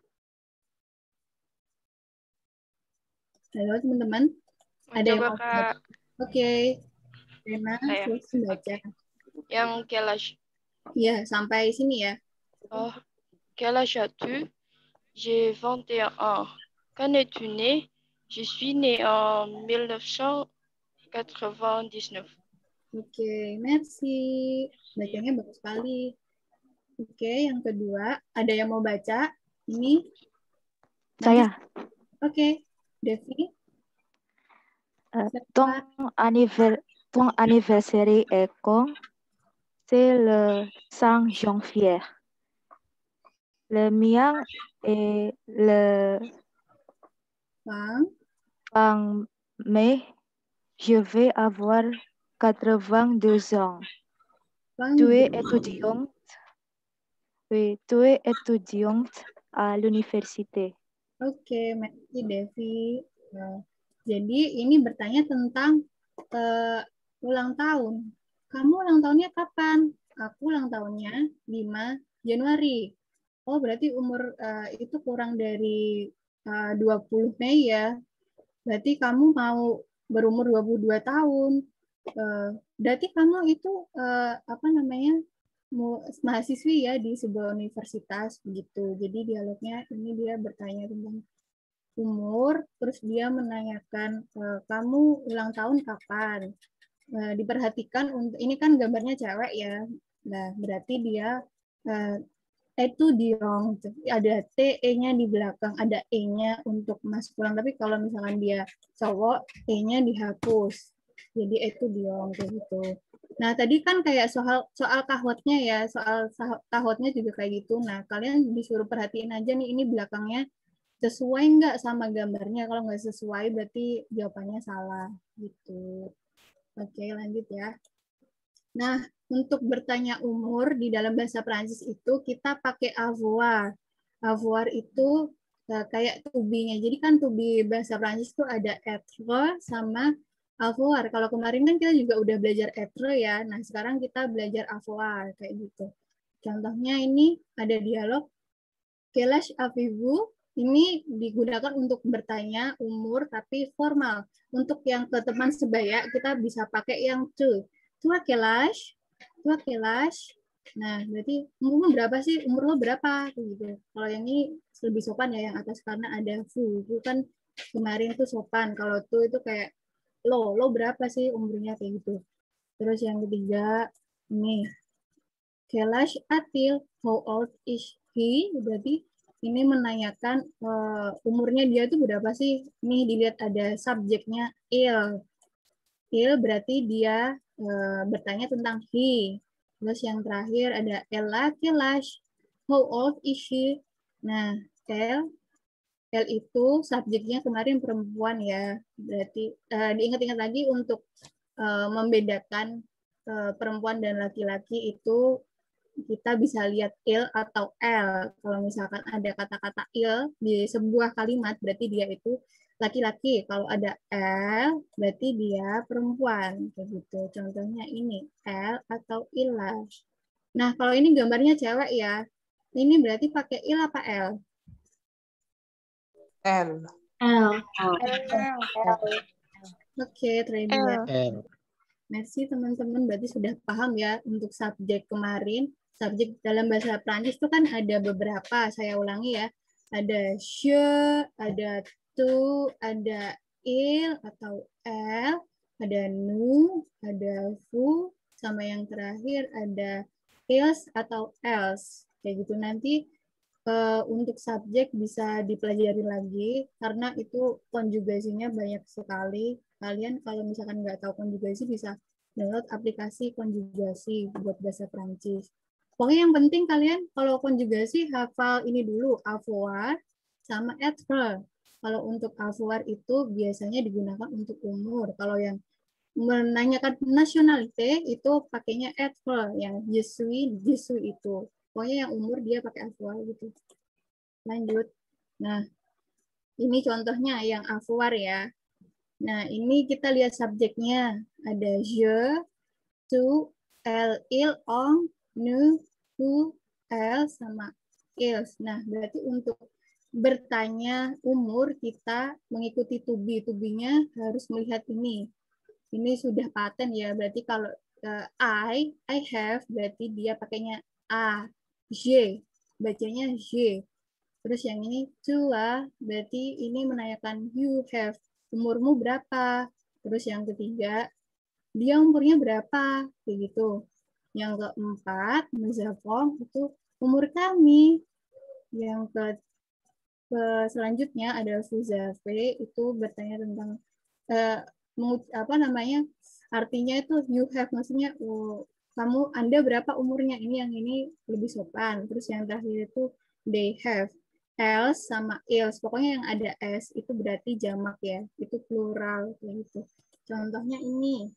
A: Halo teman-teman. Ada yang mau
Q: Kak.
A: Oke. Rena, silakan baca.
Q: Yang quel âge?
A: Iya, sampai sini ya.
Q: Oh, quel âge as-tu? J'ai vingt et un ans. Quand es-tu né? Je suis né en mille neuf cent quatre-vingt-dix-neuf.
A: Oke, merci. Bacanya bagus sekali. Oke, yang kedua, ada yang mau baca? Ini?
C: Saya.
A: Oke, Devi.
C: Uh, ton, anniver ton anniversaire est quand? C'est le cinq janvier. le mien est le
A: Bang,
C: vingt mai. Je vais avoir quatre-vingt-deux ans. Tu es étudiante? Oui, tu es étudiante à l'université.
A: Oke, merci Devi. Nah, jadi ini bertanya tentang uh, ulang tahun. Kamu ulang tahunnya kapan? Aku ulang tahunnya lima Januari. Oh, berarti umur uh, itu kurang dari uh, dua puluh Mei ya. Berarti kamu mau berumur dua puluh dua tahun. Uh, berarti kamu itu uh, apa namanya? mahasiswi ya di sebuah universitas begitu. Jadi dialognya ini dia bertanya tentang umur, terus dia menanyakan e, kamu ulang tahun kapan. E, diperhatikan untuk ini kan gambarnya cewek ya. Nah, berarti dia e, itu diong, ada T E-nya di belakang, ada E-nya untuk maskulan. Tapi kalau misalkan dia cowok, E-nya dihapus. Jadi itu diong kayak gitu. Nah, tadi kan kayak soal soal kahwatnya ya, soal kahwatnya juga kayak gitu. Nah, kalian disuruh perhatiin aja nih, ini belakangnya sesuai nggak sama gambarnya. Kalau nggak sesuai, berarti jawabannya salah. Gitu. Oke, lanjut ya. Nah, untuk bertanya umur di dalam bahasa Prancis itu, kita pakai avoir. Avoir itu kayak to-be-nya. Jadi kan to-be bahasa Prancis itu ada être sama avoir. Kalau kemarin kan kita juga udah belajar être ya. Nah, sekarang kita belajar avoir kayak gitu. Contohnya ini ada dialog. Quel âge avez-vous? Ini digunakan untuk bertanya umur tapi formal. Untuk yang ke teman sebaya kita bisa pakai yang tu. Tu quel âge? Tu quel âge? Nah, berarti umurmu berapa sih? Umur lo berapa? Gitu. Kalau yang ini lebih sopan ya yang atas karena ada fu. Itu kan kemarin tuh sopan. Kalau tu itu kayak lo, lo berapa sih umurnya kayak gitu. Terus yang ketiga, ini. Quel âge a-t-il? How old is he? Berarti ini menanyakan uh, umurnya dia tuh berapa sih? Ini dilihat ada subjeknya il. Il berarti dia uh, bertanya tentang he. Terus yang terakhir ada ella, quel âge? How old is she? Nah, elle L itu subjeknya kemarin perempuan ya, berarti uh, diingat-ingat lagi untuk uh, membedakan uh, perempuan dan laki-laki itu kita bisa lihat il atau l. Kalau misalkan ada kata-kata il di sebuah kalimat, berarti dia itu laki-laki. Kalau ada l, berarti dia perempuan. Kayak gitu. Contohnya ini, l atau illa. Nah, kalau ini gambarnya cewek ya, ini berarti pakai il apa l?
F: L.
H: L.
A: Oke, très bien.
D: L.
A: Merci teman-teman, berarti sudah paham ya untuk subjek kemarin. Subjek dalam bahasa Prancis itu kan ada beberapa, saya ulangi ya. Ada je, ada tu, ada il atau elle, ada nous, ada vous, sama yang terakhir ada ils atau else. Kayak gitu nanti. Uh, untuk subjek bisa dipelajari lagi karena itu konjugasinya banyak sekali. Kalian kalau misalkan nggak tahu konjugasi bisa download aplikasi konjugasi buat bahasa Prancis. Pokoknya yang penting kalian kalau konjugasi hafal ini dulu, avoir sama être. Kalau untuk avoir itu biasanya digunakan untuk umur. Kalau yang menanyakan nationalité itu pakainya être, yang je suis, je suis itu. Pokoknya yang umur dia pakai avoir gitu. Lanjut. Nah, ini contohnya yang avoir ya. Nah, ini kita lihat subjeknya. Ada je, tu, elle, il, on, nous, vous, elle, sama ils. Nah, berarti untuk bertanya umur kita mengikuti to be. To be-nya harus melihat ini. Ini sudah paten ya. Berarti kalau uh, I, I have, berarti dia pakainya A. J, bacanya J. Terus yang ini tua, berarti ini menanyakan you have, umurmu berapa. Terus yang ketiga, dia umurnya berapa, kayak gitu. Yang keempat, mezavong itu umur kami. Yang ke, ke selanjutnya ada vous avez, itu bertanya tentang uh, apa namanya? Artinya itu you have, maksudnya uh, kamu, Anda berapa umurnya? Ini yang ini lebih sopan. Terus yang terakhir itu they have. Else sama ils, pokoknya yang ada s itu berarti jamak ya, itu plural kayak gitu. Contohnya ini,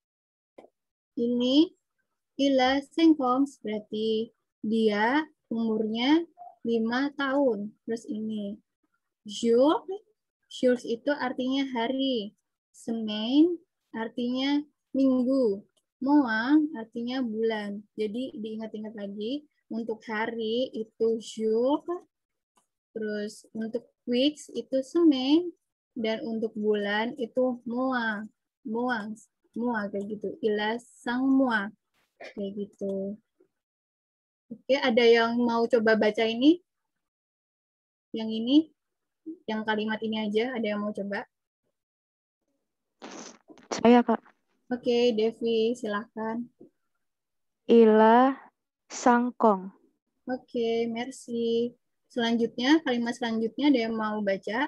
A: ini ila cinquante berarti dia umurnya lima tahun. Terus ini jour, jours itu artinya hari, semaine artinya minggu, mois artinya bulan. Jadi diingat-ingat lagi, untuk hari itu jour, terus untuk weeks itu semaine, dan untuk bulan itu mois, mois, mois kayak gitu. Ila sang mois kayak gitu. Oke, ada yang mau coba baca ini? Yang ini, yang kalimat ini aja, ada yang mau coba?
C: Saya, Kak.
A: Oke, Devi, silahkan.
C: Ila sangkong.
A: Oke, merci. Selanjutnya, kalimat selanjutnya ada yang mau baca?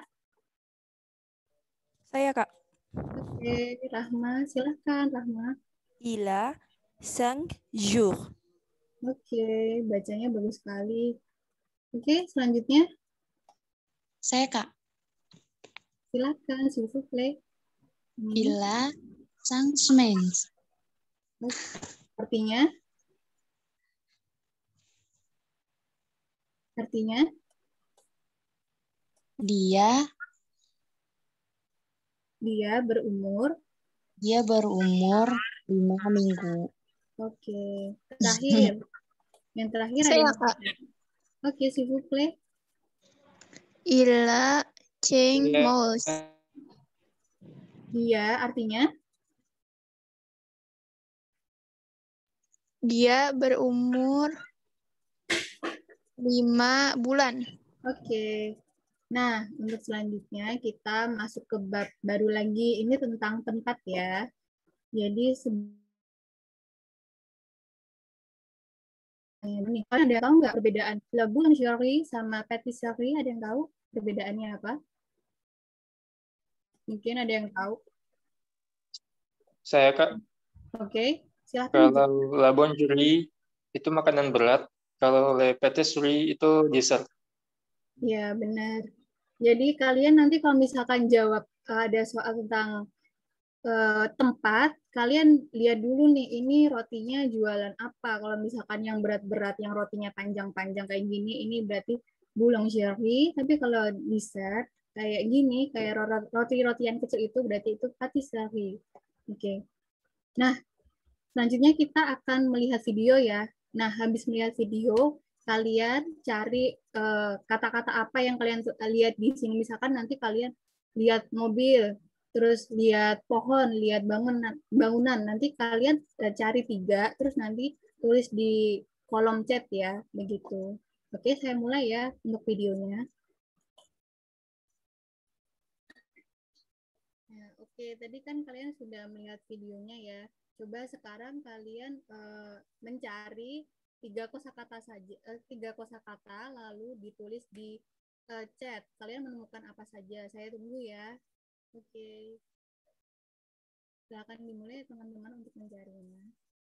R: Saya, Kak.
A: Oke, Rahma, silahkan, Rahma.
R: Ila cinq jours.
A: Oke, bacanya bagus sekali. Oke, selanjutnya.
S: Saya, Kak.
A: Silahkan, s'il vous plaît.
S: Ila cinq semaines.
A: Artinya? Artinya?
S: Dia
A: Dia berumur
S: Dia berumur lima minggu.
A: Oke. Terakhir. Yang terakhir ada
I: Saya,
A: yang
I: Kak.
A: Oke, s'il vous plaît.
I: Ila cinq mois.
A: Dia artinya?
I: Dia berumur lima bulan.
A: Oke. Nah, untuk selanjutnya kita masuk ke bab baru lagi. Ini tentang tempat ya. Jadi ini kalian ada yang tahu nggak perbedaan la boulangerie sama patisserie? Ada yang tahu perbedaannya apa? Mungkin ada yang tahu.
F: Saya, Kak.
A: Oke, silahkan.
F: Kalau la boulangerie itu makanan berat, kalau le patisserie itu dessert.
A: Ya, benar. Jadi kalian nanti kalau misalkan jawab ada soal tentang uh, tempat, kalian lihat dulu nih, ini rotinya jualan apa. Kalau misalkan yang berat-berat, yang rotinya panjang-panjang kayak gini, ini berarti boulangerie. Tapi kalau dessert kayak gini, kayak roti-rotian kecil itu berarti itu patisserie. Oke. Okay. Nah, selanjutnya kita akan melihat video ya. Nah, habis melihat video, kalian cari kata-kata uh, apa yang kalian lihat di sini. Misalkan nanti kalian lihat mobil, terus lihat pohon, lihat bangunan, bangunan. Nanti kalian uh, cari tiga, terus nanti tulis di kolom chat ya, begitu. Oke, saya mulai ya untuk videonya. Nah, oke, tadi kan kalian sudah melihat videonya ya. Coba sekarang kalian uh, mencari tiga kosakata saja, uh, tiga kosakata lalu ditulis di uh, chat. Kalian menemukan apa saja? Saya tunggu ya. Oke. Okay. Silakan dimulai teman-teman untuk mencarinya.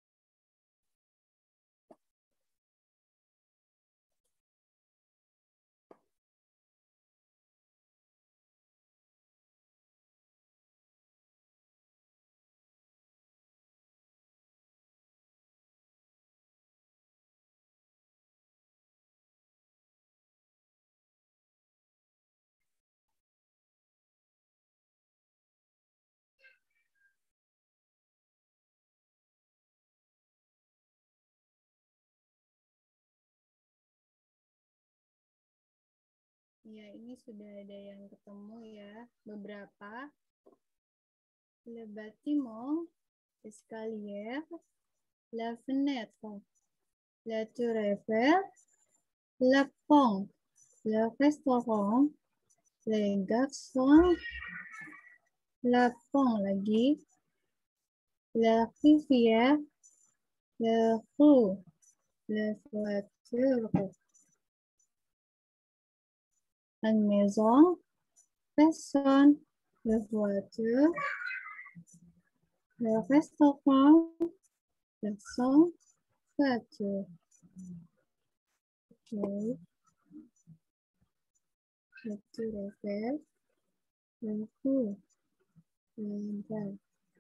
A: Ya, ini sudah ada yang ketemu ya, beberapa. Le bâtiment, escalier, la fenêtre, la tour Eiffel, la pompe, le restaurant, les garçons, la pont lagi, la rivière, le rue, la voiture. La maison, personne, la voiture, le restaurant, personne, voiture. Okay. Baju rebel. Lagu. Rebel.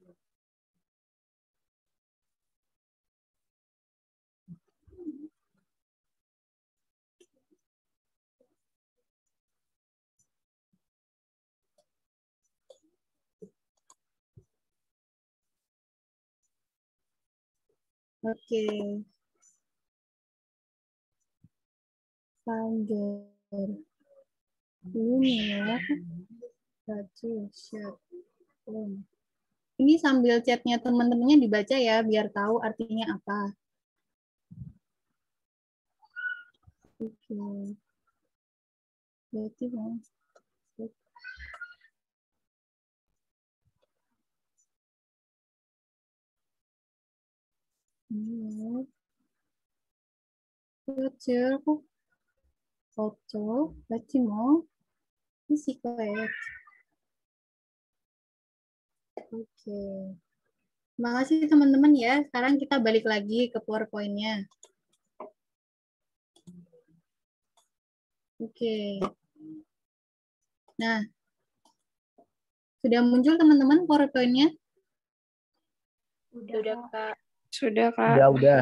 A: Oke. Pagar. Lumiere. Baju shirt. Um. Ini sambil chatnya teman-temannya dibaca ya, biar tahu artinya apa. Oke. Berarti mau. Kecil kok. Foto, bâtiment, bicyclette. Oke. Terima kasih teman-teman ya. Sekarang kita balik lagi ke PowerPoint-nya. Oke. Nah, sudah muncul teman-teman PowerPoint-nya?
H: Udah, Kak.
I: Sudah, Kak.
L: Udah, udah.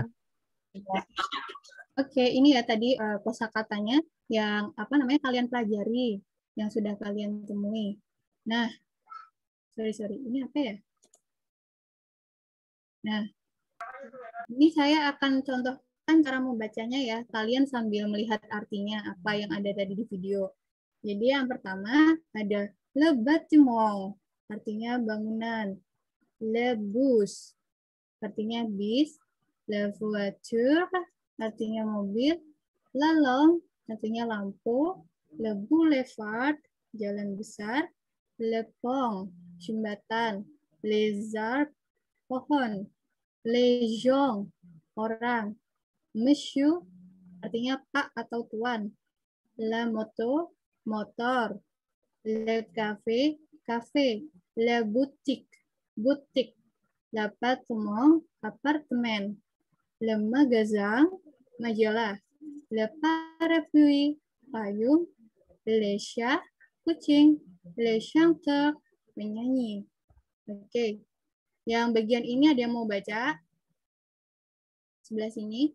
A: Oke, ini ya tadi uh, kosakatanya yang apa namanya kalian pelajari, yang sudah kalian temui. Nah, sorry sorry, ini apa ya? Nah, ini saya akan contohkan cara membacanya ya. Kalian sambil melihat artinya apa yang ada tadi di video. Jadi yang pertama ada le bâtiment, artinya bangunan. Le bus, artinya bis. Le voiture, artinya mobil. La lampe, artinya lampu. Le boulevard, jalan besar. Le pont, jembatan. Les arbres, pohon. Les gens, orang. Monsieur, artinya pak atau tuan. La moto, motor. Le café, café. La boutique, boutique. L'appartement, apartemen. Le magasin, majalah. Le parapluie, payung. Le chat, kucing. Le chanteur, penyanyi. Oke. Yang bagian ini ada yang mau baca? Sebelah sini.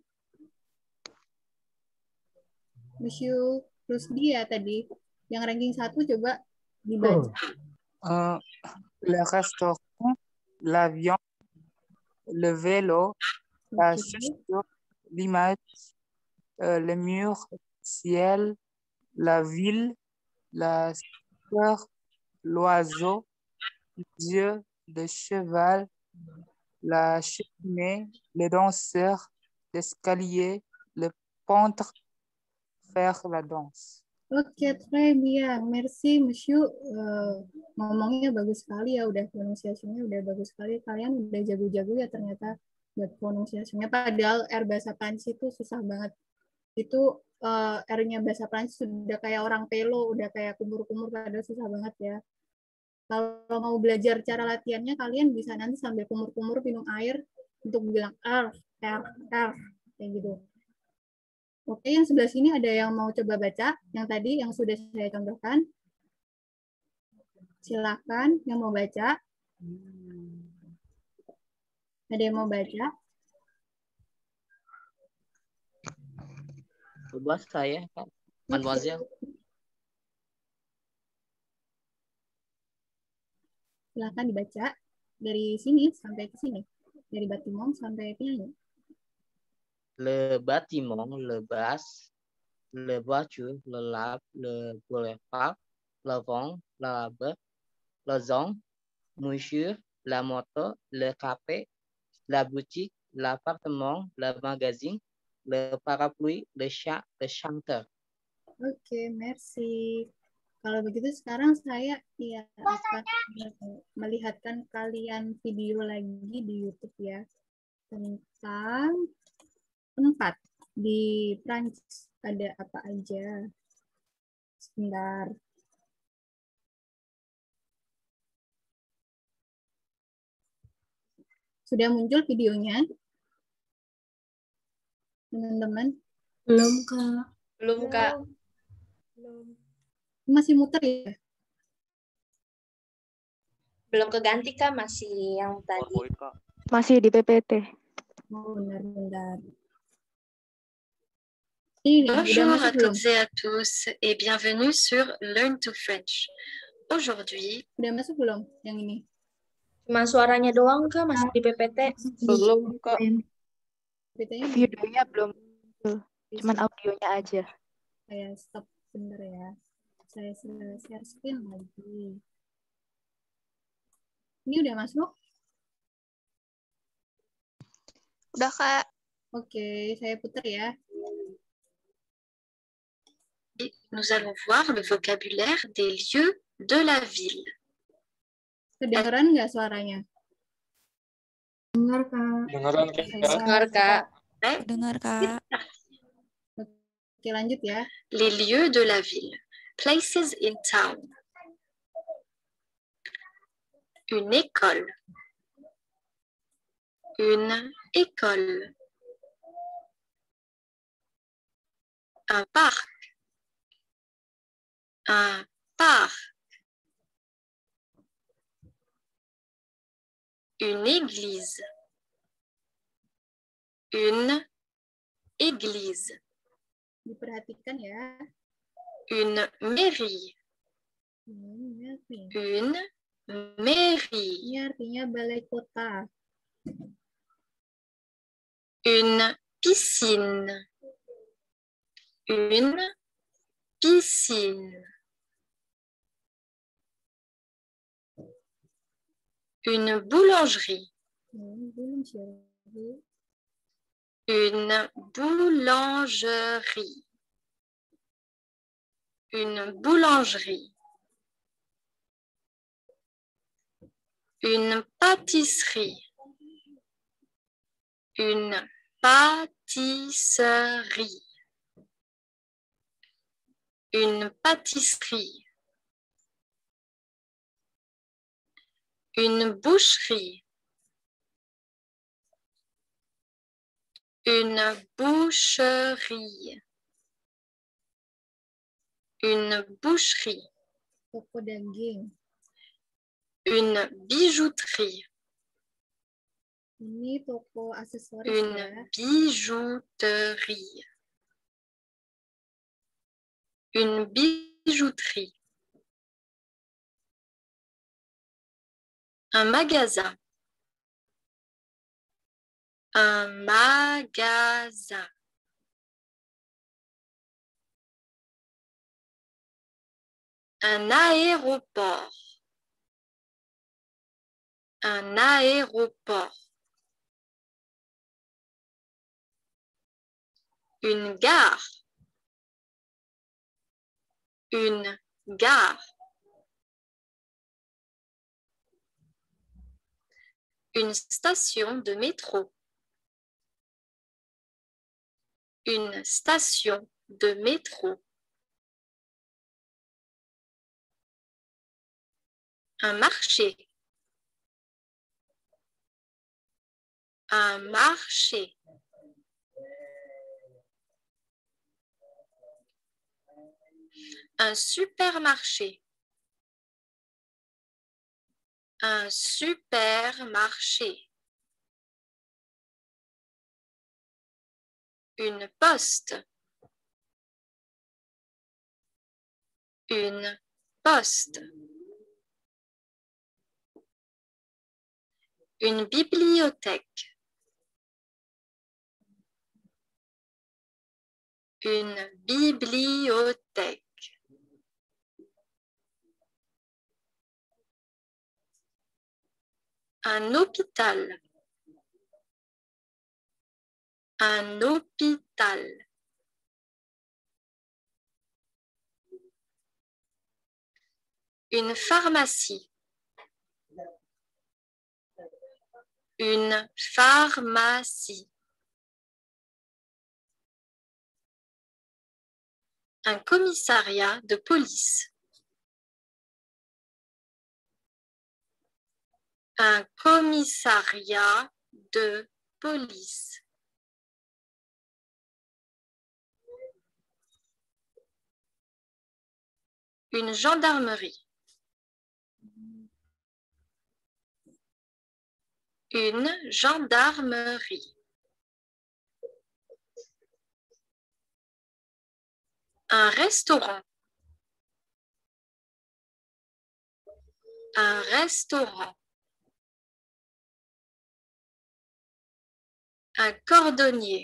A: Monsieur Rusdi ya tadi. Yang ranking satu coba dibaca.
T: Euh, le restaurant, l'avion, le vélo, la
A: Oke.
T: chaussure, l'image, euh, le mur, le ciel, la ville, la fleur, l'oiseau, Dieu, le cheval, la cheminée, le danseur, l'escalier, le peintre, faire la danse.
A: Oke, très bien. Merci, Monsieur. Uh, ngomongnya bagus sekali ya, udah pronunciation-nya udah bagus sekali. Kalian udah jago-jago ya ternyata buat pronunciation-nya. Padahal R bahasa Prancis itu susah banget. Itu uh, R-nya bahasa Prancis sudah kayak orang pelo, udah kayak kumur-kumur, padahal susah banget ya. Kalau mau belajar cara latihannya, kalian bisa nanti sambil kumur-kumur minum air untuk bilang R, R, R, kayak gitu. Oke, yang sebelah sini ada yang mau coba baca, yang tadi yang sudah saya contohkan. Silakan yang mau baca. Ada yang mau baca?
U: Coba saya, Kak. Mademoiselle.
A: Silakan dibaca dari sini sampai ke sini. Dari bâtiment sampai penyanyi.
U: Le bâtiment, le bus, le voiture, le lab, le boulevard, le vent, l'arbre, le zone, monsieur, la moto, le café, la boutique, l'appartement, le magasin, le parapluie, le chat, le chanteur.
A: Oke, merci. Kalau begitu sekarang saya ya akan melihatkan kalian video lagi di YouTube ya tentang tempat di Prancis ada apa aja. Sebentar. Sudah muncul videonya? Teman-teman?
B: Belum, Kak.
H: Belum, Kak.
A: Belum. Masih muter ya?
H: Belum keganti Kak, masih yang tadi.
C: Masih di P P T.
A: Oh, benar-benar. Ini udah
G: Bonjour
A: masuk
G: à
A: belum?
G: toutes et à tous et bienvenue sur Learn to French. Aujourd'hui,
A: Udah masuk belum yang ini?
H: Cuma suaranya doang Kak, masih di P P T.
E: Belum, Kak.
A: P P T-nya belum.
C: Videonya belum. Cuman audionya aja.
A: Saya stop bentar ya. Saya share screen lagi. Ini udah masuk?
I: Udah, Kak.
A: Oke, saya putar ya.
G: nous allons voir le vocabulaire des lieux de la ville.
A: Kedengeran nggak suaranya? Dengar, Kak.
F: Dengeran, Kak.
H: Dengar Kak.
R: Dengar, Kak.
A: Oke, lanjut ya.
G: Les lieux de la ville. Places in town. Une école. Une école. Un parc. Un parc. Une église. Une église.
A: Diperhatikan ya.
G: Une mairie.
A: Ini artinya.
G: Une mairie.
A: Ini artinya balai kota.
G: Une piscine. Une piscine. Une boulangerie.
A: Hmm, belum siapa.
G: Une boulangerie. Une boulangerie. Une pâtisserie. Une pâtisserie. Une pâtisserie. Une boucherie. Une boucherie. Une boucherie.
A: Toko daging.
G: Une bijouterie.
A: Ini toko aksesoris
G: Une
A: ya.
G: bijouterie. Une bijouterie. Un magasin. Un magasin. Un aéroport. Un aéroport. Une gare. Une gare. Une station de métro. Une station de métro. Un marché. Un marché. Un supermarché. Un supermarché. Une poste. Une poste. Une bibliothèque. Une bibliothèque. Un hôpital. Un hôpital. Une pharmacie. Une pharmacie. Un commissariat de police. Un commissariat de police. Une gendarmerie. Une gendarmerie. Un restaurant. Un restaurant. Un cordonnier.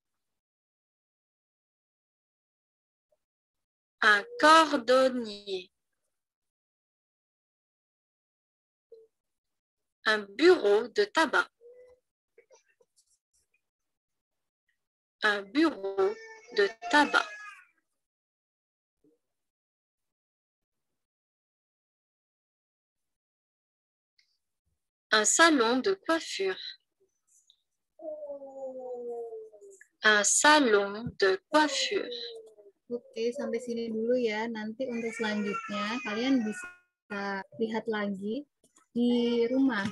G: Un cordonnier. Un bureau de tabac. Un bureau de tabac. Un salon de coiffure. Un salon de coiffure.
A: Oke, sampai sini dulu ya. Nanti untuk selanjutnya kalian bisa lihat lagi di rumah.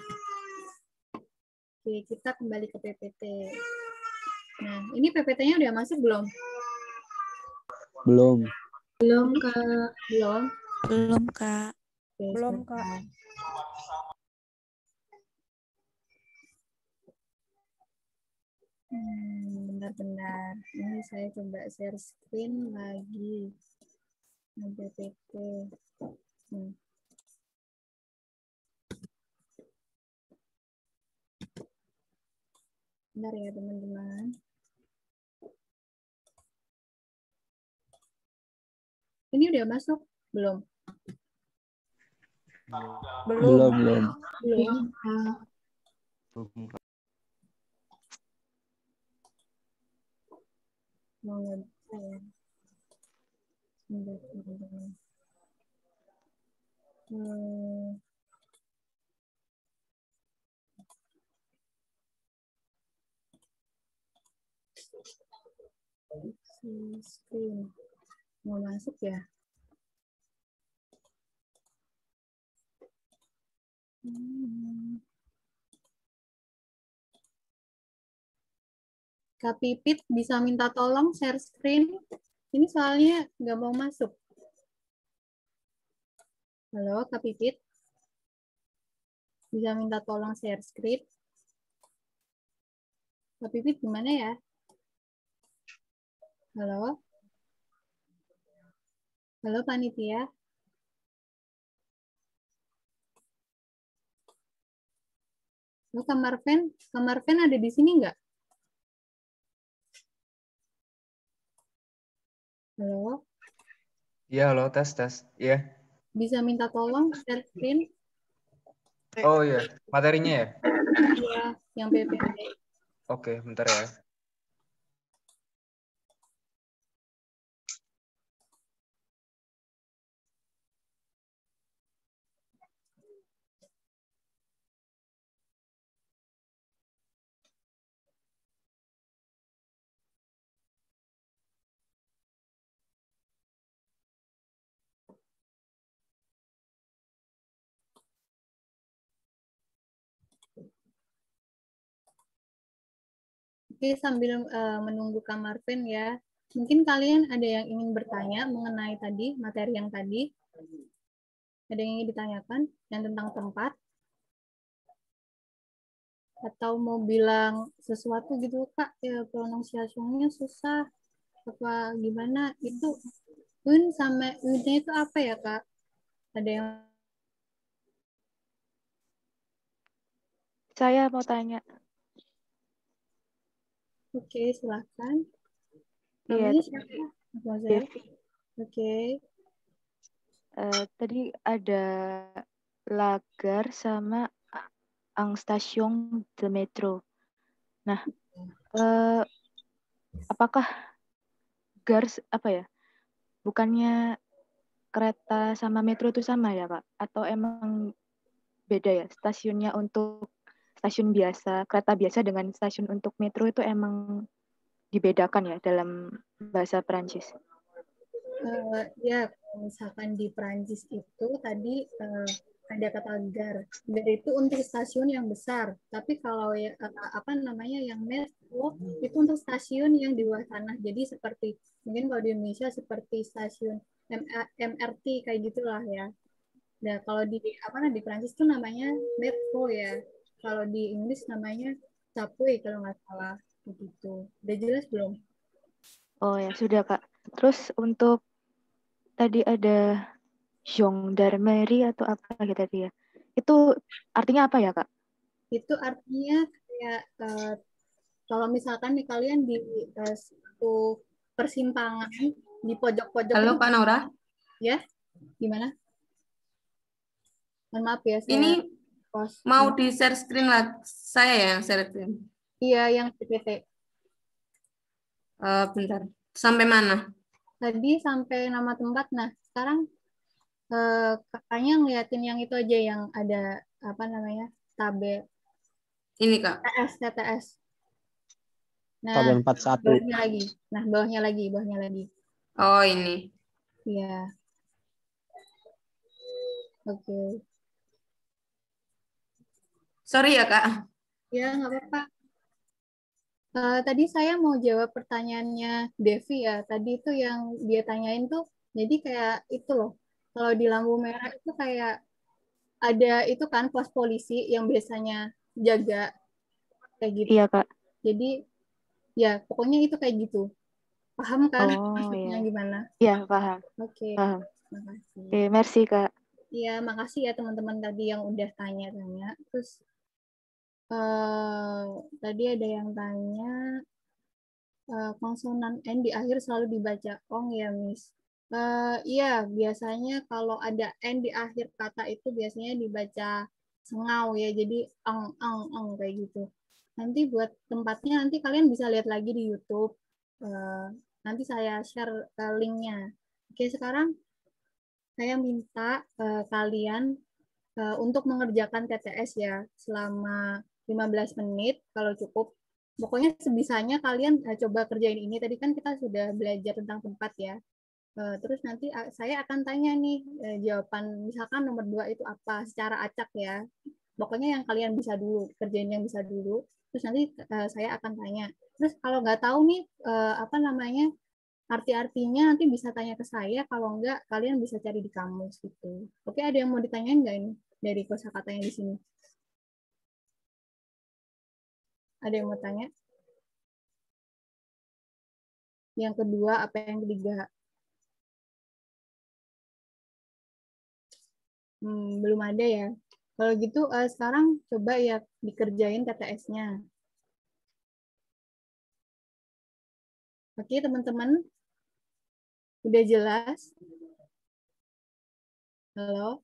A: Oke, kita kembali ke P P T. Nah, ini P P T-nya udah masuk belum?
D: Belum.
A: Belum, Kak. Belum?
R: Belum, Kak.
A: Oke,
R: Belum,
A: sebentar. Hmm, benar-benar. Ini saya coba share screen lagi. P P T. Hmm. Bentar ya, teman-teman. Ini udah masuk? Belum?
D: Belum, belum.
A: Belum. Mau nggak bisa ya? Sebentar, teman-teman. Hmm. Screen. Mau masuk ya? Hmm. Kak Pipit bisa minta tolong share screen. Ini soalnya nggak mau masuk. Halo, Kak Pipit. Bisa minta tolong share screen. Kak Pipit gimana ya? Halo? Halo, panitia. Halo, Kak Marven. Kak Marven ada di sini nggak? Halo?
M: Iya, halo, tes, tes. Iya.
A: Bisa minta tolong share screen?
M: Oh iya, materinya ya?
A: Iya, yang P P T.
M: Oke, bentar ya.
A: Oke, sambil uh, menunggu Kak Marvin ya, mungkin kalian ada yang ingin bertanya mengenai tadi, materi yang tadi? Ada yang ingin ditanyakan yang tentang tempat? Atau mau bilang sesuatu gitu, Kak, ya pronunciation-nya susah, apa gimana? Itu un sama unnya itu apa ya, Kak? Ada yang...
C: Saya mau tanya.
A: Oke, silakan.
C: Iya.
A: Namanya siapa? Oke. Okay.
C: Uh, tadi ada la gare sama ang stasiun de metro. Nah, uh, apakah gare apa ya? Bukannya kereta sama metro itu sama ya, Kak? Atau emang beda ya? Stasiunnya untuk stasiun biasa, kereta biasa dengan stasiun untuk metro itu emang dibedakan ya dalam bahasa Perancis?
A: Uh, ya, misalkan di Perancis itu tadi uh, ada kata gare. Gare itu untuk stasiun yang besar. Tapi kalau ya apa namanya yang metro itu untuk stasiun yang di luar tanah. Jadi seperti mungkin kalau di Indonesia seperti stasiun M R T kayak gitulah ya. Nah, kalau di apa nah di Prancis tuh namanya metro ya. Kalau di Inggris namanya subway kalau nggak salah begitu. Udah jelas belum?
C: Oh ya, sudah Kak. Terus untuk tadi ada gendarmerie atau apa gitu tadi ya. Itu artinya apa ya, Kak?
A: Itu artinya kayak uh, kalau misalkan nih kalian di uh, satu persimpangan di pojok-pojok.
B: Halo
A: itu,
B: Kak Naura.
A: Ya, gimana? Mohon maaf ya. Saya
B: Ini
A: post.
B: mau di share screen lah. Saya ya yang share screen.
A: Iya, yang P P T.
B: Uh, bentar. Sampai mana?
A: Tadi sampai nama tempat. Nah, sekarang uh, kakaknya ngeliatin yang itu aja yang ada apa namanya? Tabel.
B: Ini Kak.
A: T S, T T S. Nah,
D: tabel empat puluh satu.
A: bawahnya lagi. Nah, bawahnya lagi, bawahnya lagi.
B: Oh, ini.
A: Iya. Oke. Okay.
B: Sorry ya, Kak.
A: Ya, nggak apa-apa. Uh, tadi saya mau jawab pertanyaannya Devi ya. Tadi itu yang dia tanyain tuh, jadi kayak itu loh. Kalau di lampu merah itu kayak ada itu kan pos polisi yang biasanya jaga kayak gitu.
C: Iya, Kak.
A: Jadi ya pokoknya itu kayak gitu. Paham kan
C: Oh,
A: maksudnya
C: iya.
A: gimana?
C: Iya, paham.
A: Oke. Okay.
C: Paham.
A: Makasih.
C: Oke, merci, Kak.
A: Iya, makasih ya teman-teman tadi yang udah tanya-tanya. Terus uh, tadi ada yang tanya uh, konsonan N di akhir selalu dibaca ong ya, Miss. Uh, iya, biasanya kalau ada N di akhir kata itu biasanya dibaca sengau ya, jadi ong ong ong kayak gitu. Nanti buat tempatnya nanti kalian bisa lihat lagi di YouTube. Uh, nanti saya share uh, linknya. Oke, sekarang saya minta uh, kalian uh, untuk mengerjakan T T S ya selama lima belas menit kalau cukup. Pokoknya sebisanya kalian uh, coba kerjain ini. Tadi kan kita sudah belajar tentang tempat ya. Uh, terus nanti uh, saya akan tanya nih uh, jawaban misalkan nomor dua itu apa secara acak ya. Pokoknya yang kalian bisa dulu, kerjain yang bisa dulu. Terus nanti uh, saya akan tanya. Terus kalau nggak tahu nih uh, apa namanya arti-artinya nanti bisa tanya ke saya, kalau enggak kalian bisa cari di kamus gitu. Oke, ada yang mau ditanyain nggak ini dari kosakata yang di sini? Ada yang mau tanya? Yang kedua, apa yang ketiga? Hmm, belum ada ya. Kalau gitu uh, sekarang coba ya dikerjain T T S-nya. Oke, teman-teman. Udah jelas? Halo?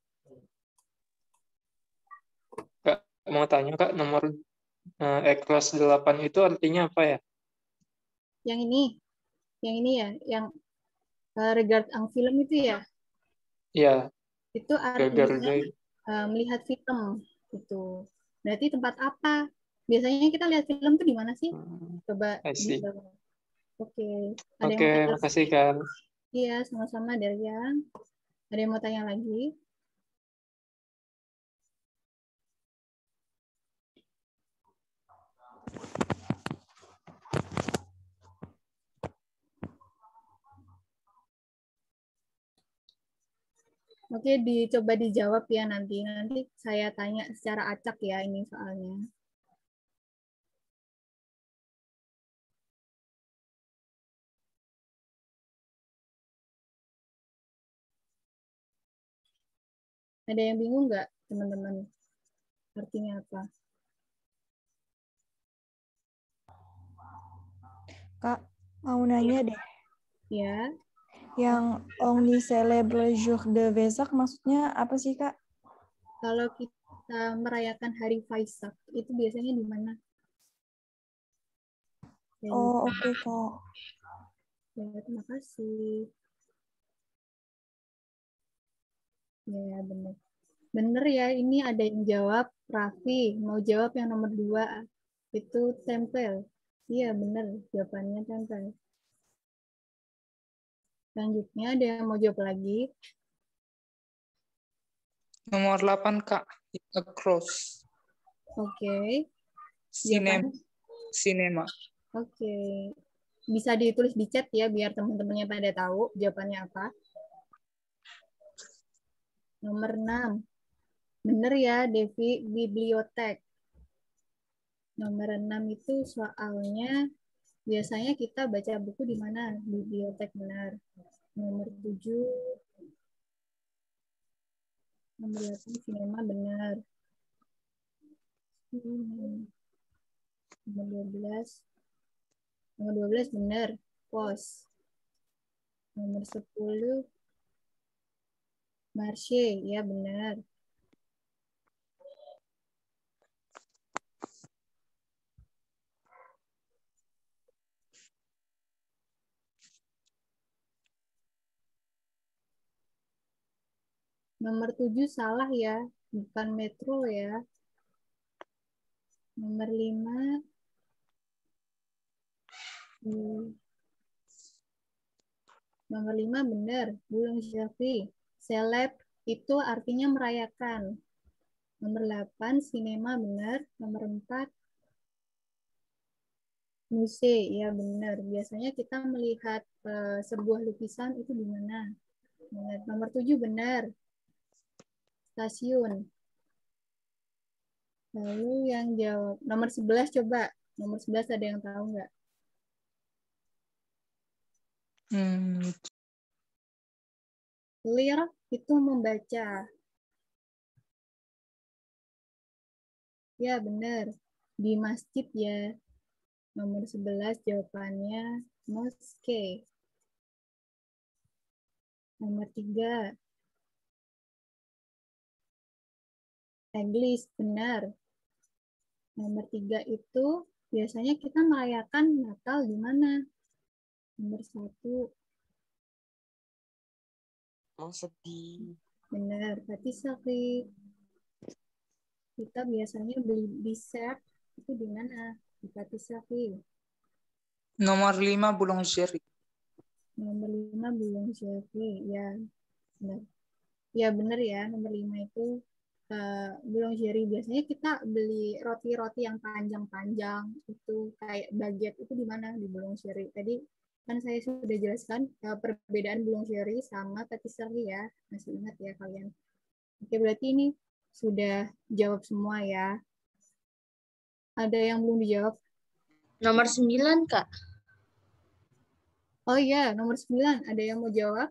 F: Kak, mau tanya Kak, nomor uh, E kelas delapan itu artinya apa ya?
A: Yang ini? Yang ini ya? Yang uh, regard ang film itu ya?
F: Iya.
A: Itu artinya uh, melihat film. Gitu. Berarti tempat apa? Biasanya kita lihat film tuh di mana sih? Coba. Oke.
F: Oke, okay, makasih Kak.
A: Iya, sama-sama Darian. Ada yang mau tanya lagi? Oke, dicoba dijawab ya nanti. Nanti saya tanya secara acak ya ini soalnya. Ada yang bingung nggak, teman-teman? Artinya apa?
R: Kak, mau nanya deh.
A: Ya.
R: Yang on y célèbre le jour de Vesak maksudnya apa sih, Kak?
A: Kalau kita merayakan hari Vaisak, itu biasanya di mana?
R: Oh, oke, okay, Kak.
A: Ya, terima kasih. Ya, benar. Benar ya, ini ada yang jawab, Raffi. Mau jawab yang nomor dua. Itu tempel. Iya, benar. Jawabannya tempel. Selanjutnya, ada yang mau jawab lagi?
T: Nomor delapan, Kak. Across.
A: Oke. Okay.
T: Cinema. Cinema.
A: Oke. Okay. Bisa ditulis di chat ya, biar teman-temannya pada tahu jawabannya apa. Nomor enam. Bener ya, Devi, bibliotek. Nomor enam itu soalnya biasanya kita baca buku di mana? Bibliotek, benar. Nomor tujuh. Nomor delapan, sinema, benar. Nomor dua belas. Nomor dua belas benar, pos. Nomor sepuluh, marche, ya benar. Nomor tujuh salah ya, bukan metro ya. Nomor lima. Hmm. Nomor lima benar, boulanger. Seleb itu artinya merayakan. Nomor delapan, sinema benar. Nomor empat, musik, ya benar. Biasanya kita melihat uh, sebuah lukisan itu di mana? Benar. Nomor tujuh benar, stasiun. Lalu yang jawab, nomor sebelas coba. Nomor sebelas ada yang tahu nggak?
T: Hmm.
A: Clear itu membaca. Ya benar, di masjid ya. Nomor sebelas jawabannya moske. Nomor tiga, English, benar. Nomor tiga itu biasanya kita merayakan Natal di mana? Nomor satu.
U: Sedih.
A: Benar, berarti sakit. Kita biasanya beli dessert itu di mana? Di patisserie.
T: Nomor lima, boulangerie.
A: Nomor lima, boulangerie. Ya, benar. Ya, benar ya. Nomor lima itu uh, boulangerie. Biasanya kita beli roti-roti yang panjang-panjang. Itu kayak baguette itu di mana? Di boulangerie. Tadi kan saya sudah jelaskan uh, perbedaan boulangerie sama patisserie ya. Masih ingat ya kalian? Oke, berarti ini sudah jawab semua ya. Ada yang belum dijawab?
H: Nomor sembilan, Kak.
A: Oh iya, nomor sembilan. Ada yang mau jawab?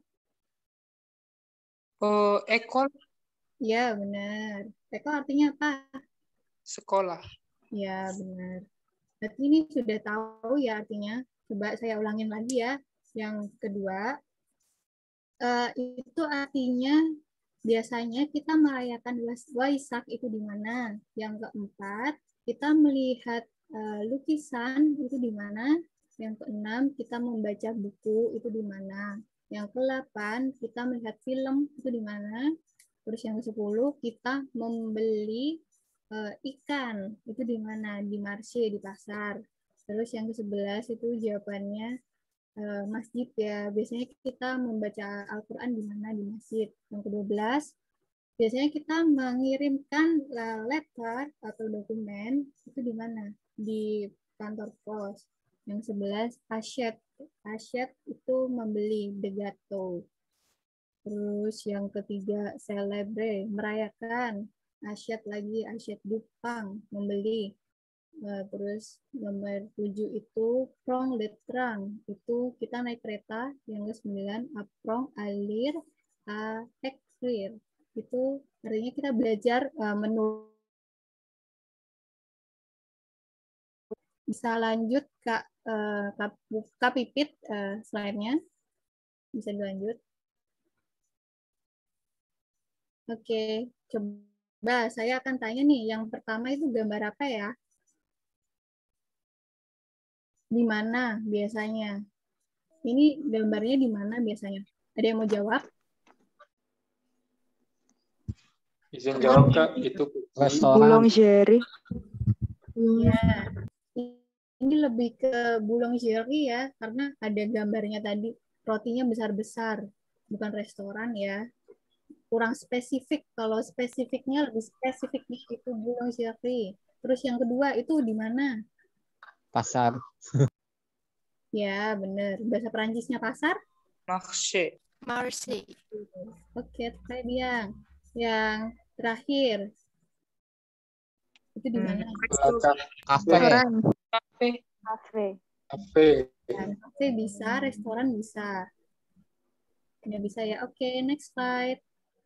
T: Oh, ekol.
A: Ya, benar. Ekol artinya apa?
T: Sekolah.
A: Ya, benar. Berarti ini sudah tahu ya artinya. Coba saya ulangin lagi ya. Yang kedua, uh, itu artinya biasanya kita merayakan Waisak itu di mana? Yang keempat, kita melihat uh, lukisan itu di mana? Yang keenam, kita membaca buku itu di mana? Yang kedelapan, kita melihat film itu di mana? Terus yang kesepuluh, kita membeli uh, ikan itu di mana? Di marché, di pasar. Terus yang kesebelas itu jawabannya uh, masjid ya. Biasanya kita membaca Al-Quran di mana? Di masjid. Yang kedua belas, biasanya kita mengirimkan uh, letter atau dokumen itu di mana? Di kantor pos. Yang sebelas, asyet. Asyet itu membeli, de gâteau. Terus yang ketiga, celebre, merayakan. Asyet lagi, asyet dupang, membeli. Nah, terus nomor tujuh itu prong le train, itu kita naik kereta. Yang ke sembilan, aprong alir a écrire, itu artinya kita belajar uh, menulis. Bisa lanjut Kak, uh, Kak, Kak Pipit, uh, slide-nya bisa dilanjut. Oke, coba saya akan tanya nih, yang pertama itu gambar apa ya? Di mana biasanya? Ini gambarnya di mana biasanya? Ada yang mau jawab?
F: Izin jawab Kak, itu
C: restoran. Boulangerie.
A: Ya. Ini lebih ke boulangerie ya, karena ada gambarnya tadi. Rotinya besar-besar, bukan restoran ya. Kurang spesifik. Kalau spesifiknya lebih spesifiknya itu boulangerie. Terus yang kedua itu di mana?
L: Pasar.
A: Ya, benar. Bahasa Perancisnya pasar?
T: Marché.
A: Marché. Oke, très bien. Yang terakhir itu di mana?
M: Kafe.
I: Restoran.
T: Kafe.
C: Kafe.
F: Kafe.
A: Nah, kafe bisa, restoran bisa. Udah bisa ya. Oke, next slide.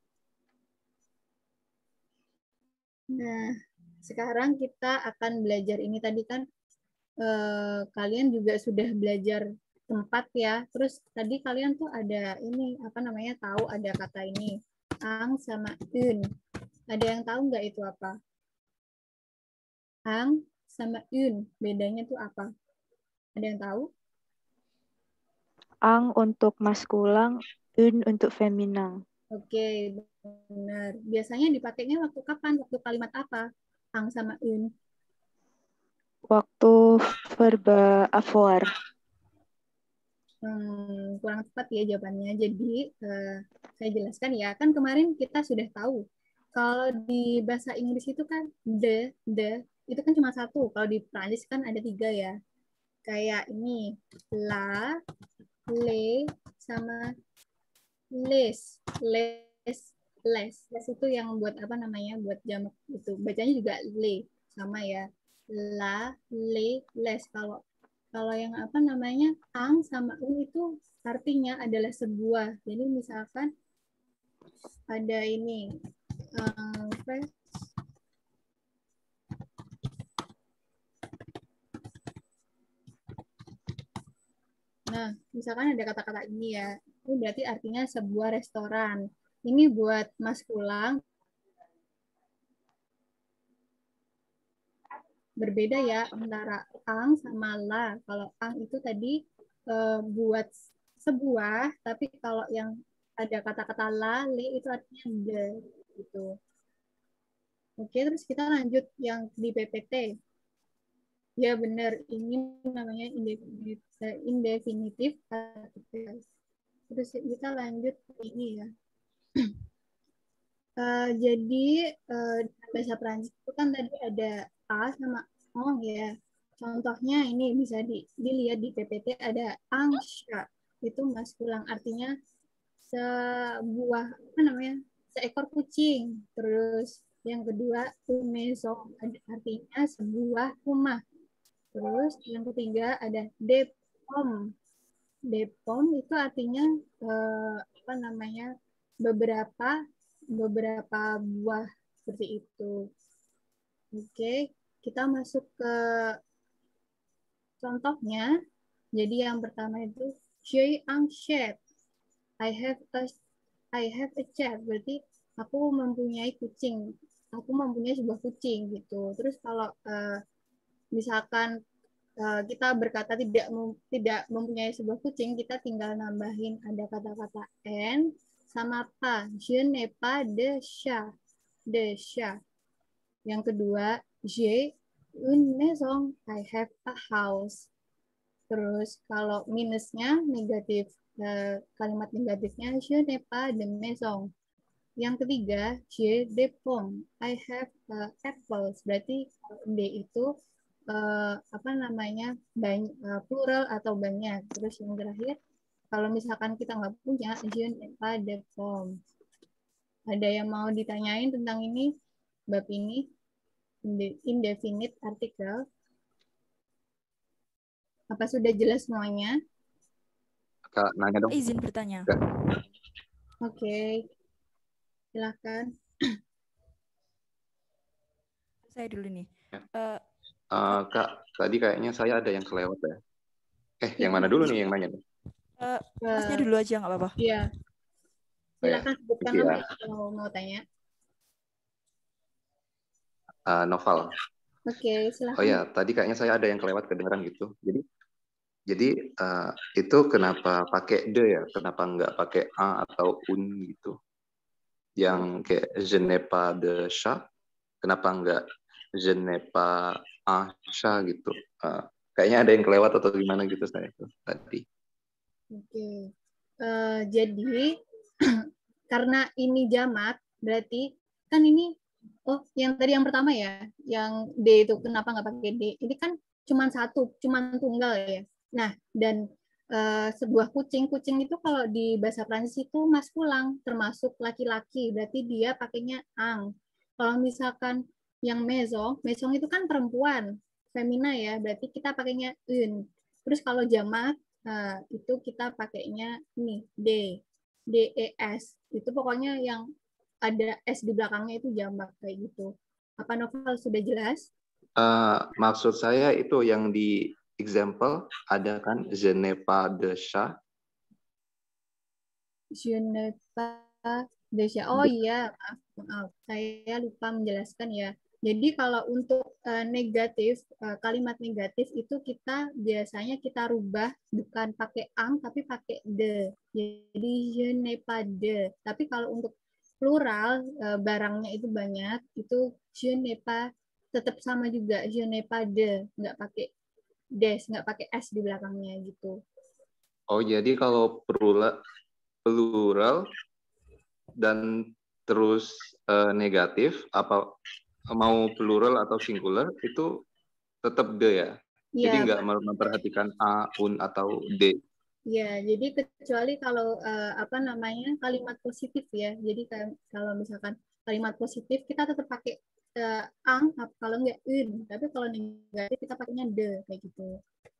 A: Nah, sekarang kita akan belajar ini tadi kan eh, kalian juga sudah belajar tempat ya. Terus tadi kalian tuh ada ini apa namanya tahu ada kata ini ang sama un. Ada yang tahu nggak itu apa? Ang sama un bedanya tuh apa? Ada yang tahu?
C: Ang untuk maskulang, un untuk feminang.
A: Oke, benar. Biasanya dipakainya waktu kapan? Waktu kalimat apa? Ang sama un.
C: Waktu verba avoir.
A: Hmm, kurang tepat ya jawabannya. Jadi eh, saya jelaskan ya. Kan kemarin kita sudah tahu kalau di bahasa Inggris itu kan the, the itu kan cuma satu. Kalau di Prancis kan ada tiga ya. Kayak ini la, le, sama les, les, les. Les itu yang buat apa namanya? Buat jamak itu. Bacanya juga le sama ya. La, le, les. Kalau kalau yang apa namanya ang sama un itu artinya adalah sebuah. Jadi misalkan ada ini um, apa? Nah, misalkan ada kata-kata ini ya, itu berarti artinya sebuah restoran. Ini buat maskulang berbeda ya antara ang sama la. Kalau ang itu tadi uh, buat sebuah, tapi kalau yang ada kata-kata la, le itu artinya the gitu. Oke, terus kita lanjut yang di P P T. Ya benar, ini namanya indefinitif artikel. Terus kita lanjut ke ini ya. Uh, jadi uh, bahasa Prancis itu kan tadi ada a sama ong ya. Contohnya ini bisa di, dilihat di P P T ada un chat. Itu maskulang artinya sebuah apa namanya? Seekor kucing. Terus yang kedua une maison artinya sebuah rumah. Terus yang ketiga ada des pommes. Des pommes itu artinya eh, apa namanya? beberapa beberapa buah seperti itu. Oke, kita masuk ke contohnya. Jadi yang pertama itu j'ai un chat. I have a I have a cat. Berarti aku mempunyai kucing. Aku mempunyai sebuah kucing gitu. Terus kalau uh, misalkan uh, kita berkata tidak mem tidak mempunyai sebuah kucing, kita tinggal nambahin ada kata-kata n sama pas. Je n'ai pas de chat. De chat. Yang kedua, j'ai une maison. I have a house. Terus kalau minusnya negatif, eh, kalimat negatifnya je n'ai pas de maison. Yang ketiga, j'ai des pommes. I have uh, apples. Berarti D itu uh, apa namanya banyak, uh, plural atau banyak. Terus yang terakhir, kalau misalkan kita nggak punya, je n'ai pas de pommes. Ada yang mau ditanyain tentang ini, bab ini, indefinite article? Apa sudah jelas semuanya?
N: Kak, nanya dong.
R: Izin bertanya.
A: Oke, okay. Silakan.
R: Saya dulu nih.
N: Uh, uh, Kak, tadi kayaknya saya ada yang kelewat ya. Eh, ya, yang mana dulu nih yang nanya?
R: Uh, Masnya dulu aja, nggak apa-apa.
A: Iya. Silakan sebutkan
N: ya.
A: nama kalau mau tanya.
N: Uh, Noval.
A: Oke, okay, silakan.
N: Oh ya, tadi kayaknya saya ada yang kelewat kedengeran gitu. Jadi, jadi uh, itu kenapa pakai de ya? Kenapa nggak pakai a atau un gitu? Yang kayak je n'ai pas de chat, kenapa nggak je n'ai pas un chat gitu? Uh, kayaknya ada yang kelewat atau gimana gitu saya itu tadi.
A: Oke, okay. uh, jadi karena ini jamak, berarti kan ini, oh yang tadi yang pertama ya, yang D itu kenapa nggak pakai D? Ini kan cuma satu, cuma tunggal ya. Nah, dan uh, sebuah kucing. Kucing itu kalau di bahasa Prancis itu maskulang, termasuk laki-laki, berarti dia pakainya ang. Kalau misalkan yang maison, maison itu kan perempuan, femina ya, berarti kita pakainya un. Terus kalau jamak uh, itu kita pakainya ini d, d e s. Itu pokoknya yang ada s di belakangnya itu jamak kayak gitu. Apa Novel sudah jelas?
N: Uh, maksud saya itu yang di example ada kan je n'ai pas de chat.
A: Je n'ai pas de chat. Oh iya, maaf, maaf. Saya lupa menjelaskan ya. Jadi kalau untuk uh, negatif, uh, kalimat negatif itu kita biasanya kita rubah bukan pakai ang tapi pakai de. Jadi je n'ai pas de. Tapi kalau untuk plural, uh, barangnya itu banyak, itu je n'ai pas tetap sama juga, je n'ai pas de, nggak pakai des, nggak pakai s di belakangnya gitu.
N: Oh, jadi kalau plural, plural dan terus uh, negatif, apa mau plural atau singular itu tetap de ya?
A: Ya,
N: jadi nggak memperhatikan a, un atau d.
A: Ya, jadi kecuali kalau uh, apa namanya kalimat positif ya. Jadi kalau misalkan kalimat positif kita tetap pakai uh, ang, kalau nggak un. Tapi kalau negatif kita pakainya de kayak gitu.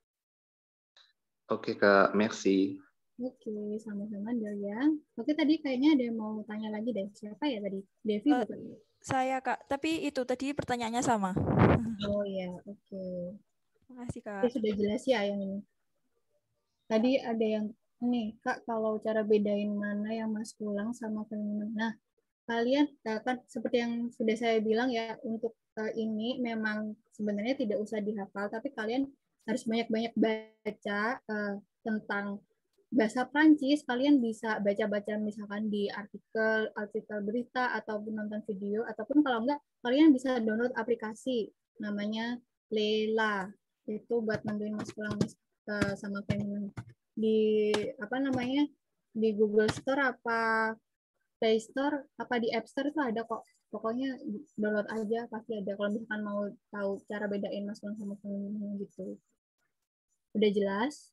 N: Oke Kak, merci.
A: Oke, sama-sama Delia. Oke, tadi kayaknya ada yang mau tanya lagi deh. Siapa ya tadi? Devi
R: uh,
A: bukan?
R: Saya Kak, tapi itu tadi pertanyaannya sama.
A: Oh ya, oke. Okay.
R: Makasih Kak.
A: Oke, sudah jelas ya yang ini. Tadi ada yang nih Kak, kalau cara bedain mana yang maskulang sama feminin. Nah, kalian kan seperti yang sudah saya bilang ya, untuk uh, ini memang sebenarnya tidak usah dihafal, tapi kalian harus banyak-banyak baca uh, tentang bahasa Prancis. Kalian bisa baca-baca misalkan di artikel, artikel berita, ataupun nonton video, ataupun kalau enggak, kalian bisa download aplikasi namanya Lela. Itu buat nentuin maskulang uh, sama feminin. Di apa namanya? Di Google Store apa Play Store apa di App Store itu ada kok. Pokoknya download aja pasti ada kalau misalkan mau tahu cara bedain maskulang sama feminin gitu. Udah jelas?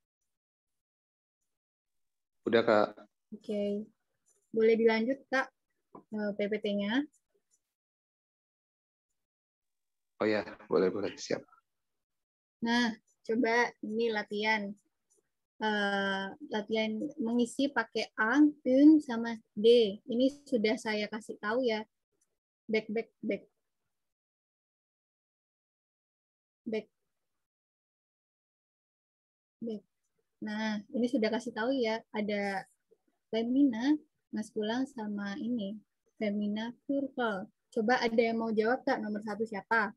N: Udah Kak.
A: Oke. Okay. Boleh dilanjut Kak P P T-nya?
N: Oh ya, boleh boleh siap.
A: Nah, coba ini latihan. Uh, latihan mengisi pakai ang, un, sama d. Ini sudah saya kasih tahu ya. Back, back, back. Back. Back. Nah, ini sudah kasih tahu ya. Ada femina, maskulang, sama ini. Femina, plural. Coba ada yang mau jawab Kak? Nomor satu siapa?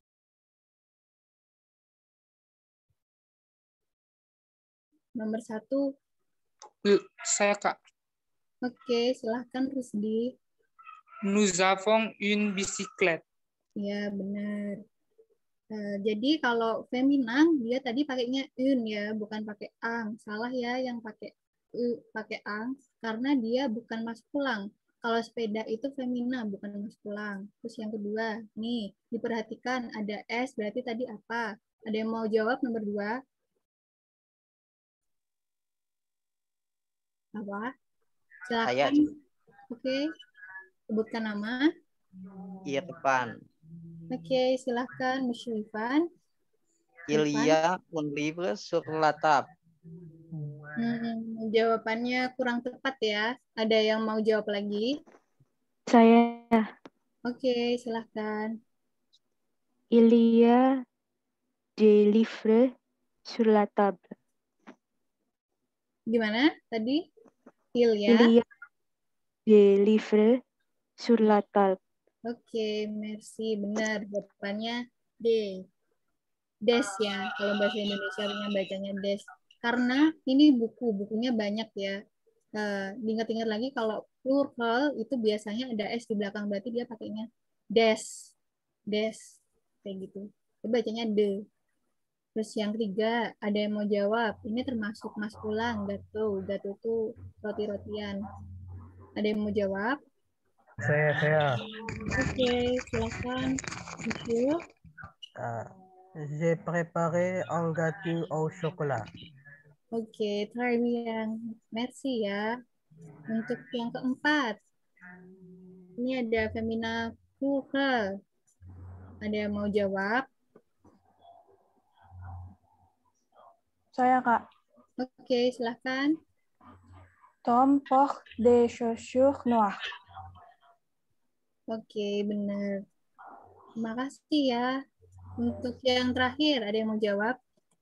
A: Nomor satu.
T: Saya Kak.
A: Oke, silahkan Rusdi.
T: Nous avons une bicyclette.
A: Ya, benar. Uh, jadi kalau feminang dia tadi pakainya un ya, bukan pakai ang. Salah ya yang pakai u pakai ang karena dia bukan maskulang. Kalau sepeda itu femina bukan maskulang. Terus yang kedua, nih diperhatikan ada s berarti tadi apa? Ada yang mau jawab nomor dua? Apa? Silakan.
U: Saya.
A: Oke. Sebutkan nama.
U: Irfan.
A: Oke, silahkan Monsieur Irfan.
U: Il y a un livre sur la table.
A: Hmm, jawabannya kurang tepat ya. Ada yang mau jawab lagi?
C: Saya.
A: Oke, silahkan.
C: Il y a des livres sur la table.
A: Gimana tadi? Il y a,
C: Il y a des livres sur la table.
A: Oke, merci. Benar. Jawabannya D. Des ya. Kalau bahasa Indonesia bacanya des. Karena ini buku. Bukunya banyak ya. Uh, diingat-ingat lagi kalau plural itu biasanya ada S di belakang. Berarti dia pakainya des. Des. Kayak gitu. Itu bacanya de. Terus yang ketiga, ada yang mau jawab. Ini termasuk maskulang. Gato. Gato itu roti-rotian. Ada yang mau jawab?
L: Saya, saya.
A: Oke, okay, silakan. Monsieur.
L: Uh, J'ai préparé un gâteau au chocolat.
A: Oke, très bien. Merci ya. Untuk yang keempat, ini ada Femina Kuhel. Ada yang mau jawab?
R: Saya, Kak.
A: Oke, silahkan.
R: Tom porte des chaussures noires.
A: Oke, benar. Terima kasih ya. Untuk yang terakhir, ada yang mau jawab?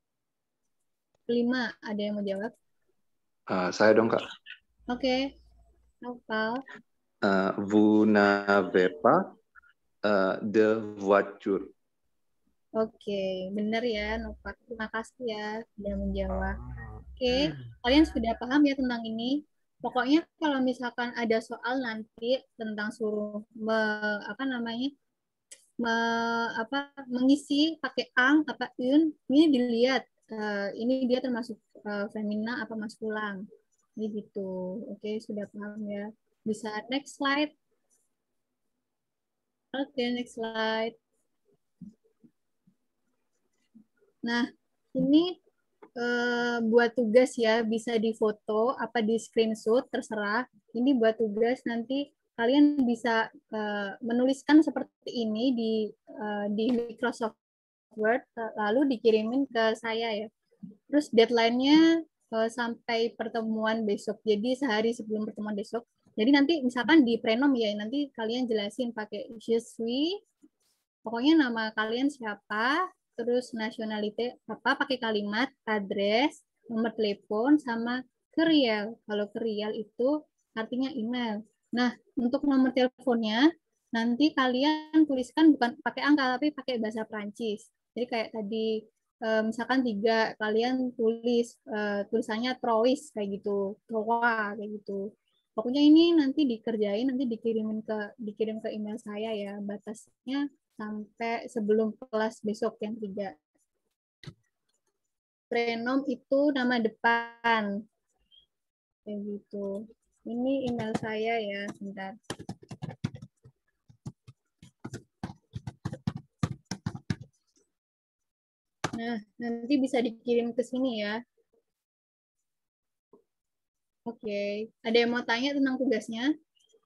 A: Lima, ada yang mau jawab?
N: Uh, saya dong, Kak.
A: Oke. Noval.
N: Uh, vous n'avez pas uh, de voiture.
A: Oke, benar ya, Noval. Terima kasih ya sudah menjawab. Oke, kalian sudah paham ya tentang ini? Pokoknya kalau misalkan ada soal nanti tentang suruh me, apa namanya me, apa mengisi pakai ang apa un, ini dilihat uh, ini dia termasuk uh, femina apa maskulan, ini gitu. Oke, sudah paham ya. Bisa next slide. Oke, next slide. Nah, ini Uh, buat tugas ya, bisa difoto apa di screenshot terserah. Ini buat tugas, nanti kalian bisa uh, menuliskan seperti ini di uh, di Microsoft Word, lalu dikirimin ke saya ya. Terus deadline-nya uh, sampai pertemuan besok, jadi sehari sebelum pertemuan besok. Jadi nanti misalkan di prenom ya, nanti kalian jelasin pakai je suis, pokoknya nama kalian siapa, terus nationality apa, pakai kalimat address, nomor telepon, sama kerial. Kalau kerial itu artinya email. Nah, untuk nomor teleponnya nanti kalian tuliskan bukan pakai angka tapi pakai bahasa Prancis. Jadi kayak tadi misalkan tiga, kalian tulis tulisannya trois kayak gitu, trois kayak gitu. Pokoknya ini nanti dikerjain, nanti dikirimin ke dikirim ke email saya ya. Batasnya sampai sebelum kelas besok yang tiga. Prenom itu nama depan. Kayak gitu. Ini email saya ya, sebentar. Nah, nanti bisa dikirim ke sini ya. Oke, ada yang mau tanya tentang tugasnya?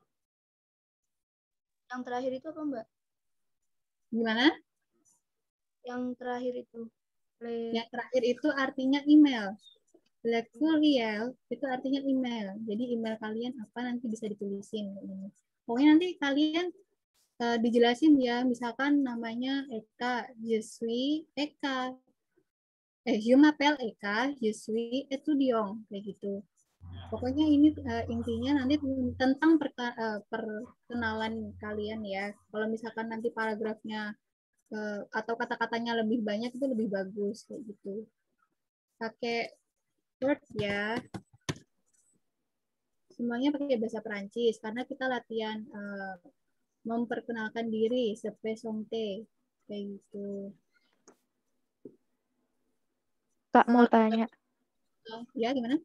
H: Yang terakhir itu apa, Mbak?
A: Gimana?
H: Yang terakhir itu. Le...
A: Yang terakhir itu artinya email. Le courriel itu artinya email. Jadi email kalian apa nanti bisa ditulisin. Pokoknya nanti kalian uh, dijelasin ya. Misalkan namanya Eka, je suis Eka. Eh, je m'appelle Eka, je suis étudiant. Kayak gitu. Pokoknya ini uh, intinya nanti tentang perka, uh, perkenalan kalian ya. Kalau misalkan nanti paragrafnya uh, atau kata-katanya lebih banyak itu lebih bagus kayak gitu. Pakai Word ya. Semuanya pakai bahasa Perancis karena kita latihan uh, memperkenalkan diri, se présenter kayak gitu.
C: Kak mau tanya.
A: Uh, ya gimana?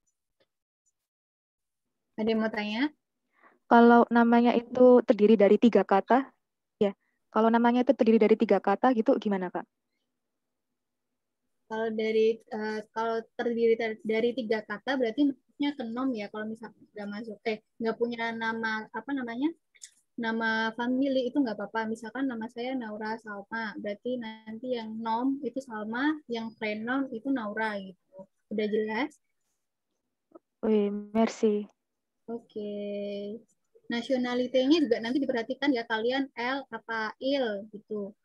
A: Ada yang mau tanya?
C: Kalau namanya itu terdiri dari tiga kata, ya. Kalau namanya itu terdiri dari tiga kata, gitu gimana, Kak?
A: Kalau dari uh, kalau terdiri dari tiga kata, berarti maksudnya kenom ya. Kalau misalnya nggak masuk, eh nggak punya nama apa namanya, nama family itu nggak apa-apa. Misalkan nama saya Naura Salma, berarti nanti yang nom itu Salma, yang prenom itu Naura gitu. Udah jelas?
C: Wih, merci.
A: Oke, okay. Nasionalitenya juga nanti diperhatikan ya, kalian L apa il gitu.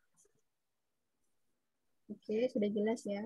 A: Oke, okay, sudah jelas ya.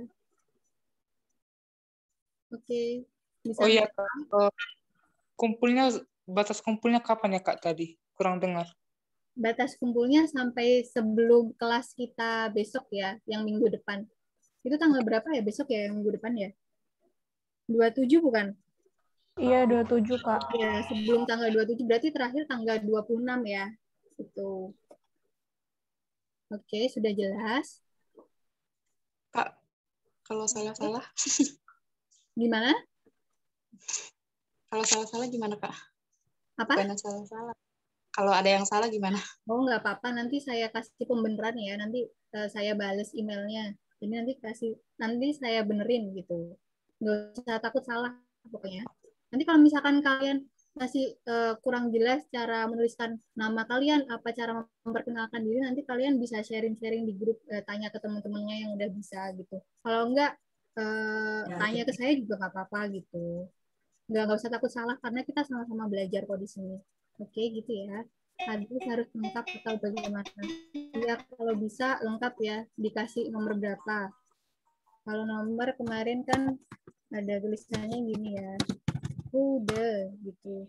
A: Oke, okay.
T: Oh iya, uh, kumpulnya batas kumpulnya kapan ya Kak tadi? Kurang dengar.
A: Batas kumpulnya sampai sebelum kelas kita besok ya, yang minggu depan. Itu tanggal berapa ya besok ya, yang minggu depan ya? dua puluh tujuh bukan?
R: Iya, dua puluh tujuh, Kak.
A: Ya, sebelum tanggal dua puluh tujuh, berarti terakhir tanggal dua puluh enam ya. Itu. Oke, sudah jelas.
E: Kak, kalau salah-salah?
A: Gimana?
E: Kalau salah-salah gimana, Kak?
A: Apa?
E: Bukan salah-salah. Kalau ada yang salah gimana?
A: Oh, nggak apa-apa. Nanti saya kasih pembenaran ya. Nanti uh, saya bales emailnya. Jadi nanti kasih, nanti saya benerin gitu. nggak usah takut salah pokoknya. Nanti kalau misalkan kalian masih uh, kurang jelas cara menuliskan nama kalian, apa cara memperkenalkan diri, nanti kalian bisa sharing-sharing di grup, uh, tanya ke teman-temannya yang udah bisa gitu. Kalau enggak, uh, tanya ke saya juga nggak apa-apa gitu. Nggak, nggak usah takut salah karena kita sama-sama belajar kok di sini. Oke, gitu ya. Adres harus lengkap atau bagaimana? Ya, kalau bisa lengkap ya, dikasih nomor berapa. Kalau nomor kemarin kan ada tulisannya gini ya. Udah gitu.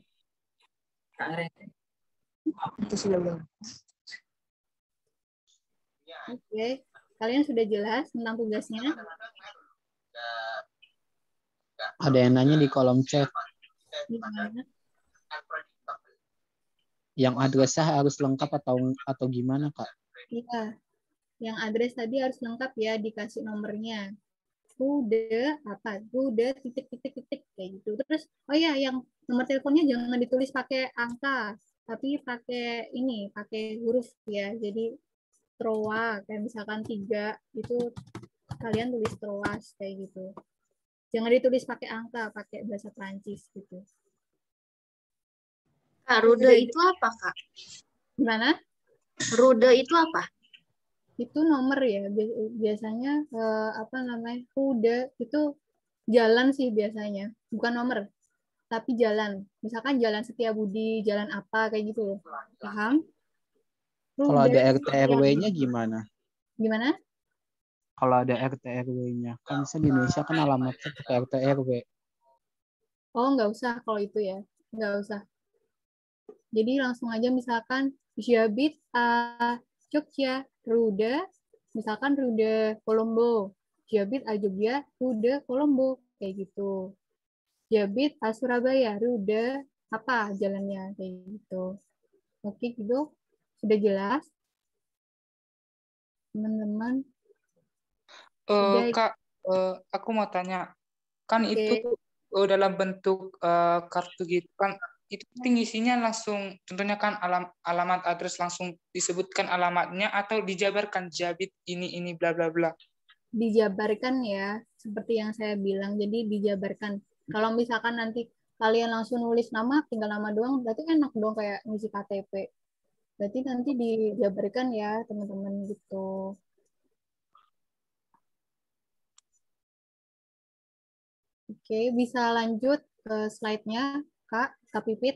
R: Itu sudah belum.
A: Oke, kalian sudah jelas tentang tugasnya?
D: Ada yang nanya di kolom chat.
A: Gimana?
D: Yang adresnya harus lengkap atau atau gimana, Kak?
A: Iya, yang address tadi harus lengkap ya, dikasih nomornya. Udah apa? Udah titik titik titik kayak gitu. Terus, oh ya, yang nomor teleponnya jangan ditulis pakai angka, tapi pakai ini, pakai huruf ya. Jadi Troa, kayak misalkan tiga itu kalian tulis Troas kayak gitu. Jangan ditulis pakai angka, pakai bahasa Prancis gitu.
P: Kak, Rude itu apa, Kak?
A: Gimana?
P: Rude itu apa?
A: Itu nomor ya. Biasanya eh, apa namanya? Rude itu jalan sih biasanya. Bukan nomor, tapi jalan. Misalkan jalan Setiabudi, jalan apa kayak gitu loh. Paham?
D: Kalau
A: Rude
D: ada R T R W-nya gimana?
A: Gimana?
D: Kalau ada R T R W-nya. Kan bisa di Indonesia kan alamatnya pakai R T R W.
A: Oh, nggak usah kalau itu ya. Nggak usah. Jadi langsung aja misalkan J'habite à Jogja, Rude, misalkan Rude Colombo. J'habite à Jogja, Rude Colombo, kayak gitu. J'habite à Surabaya, Rude apa jalannya, kayak gitu. Oke, gitu. Sudah jelas? Teman-teman?
T: Uh, Kak, uh, aku mau tanya. Kan
A: Oke.
T: itu uh, dalam bentuk uh, kartu gitu kan, itu isinya langsung, tentunya kan alam, alamat address langsung disebutkan alamatnya atau dijabarkan J'habite ini ini bla bla bla.
A: Dijabarkan ya, seperti yang saya bilang. Jadi dijabarkan. Kalau misalkan nanti kalian langsung nulis nama, tinggal nama doang, berarti enak dong kayak ngisi K T P. Berarti nanti dijabarkan ya, teman-teman gitu. Oke, bisa lanjut ke slide-nya, Kak, Kak Pipit.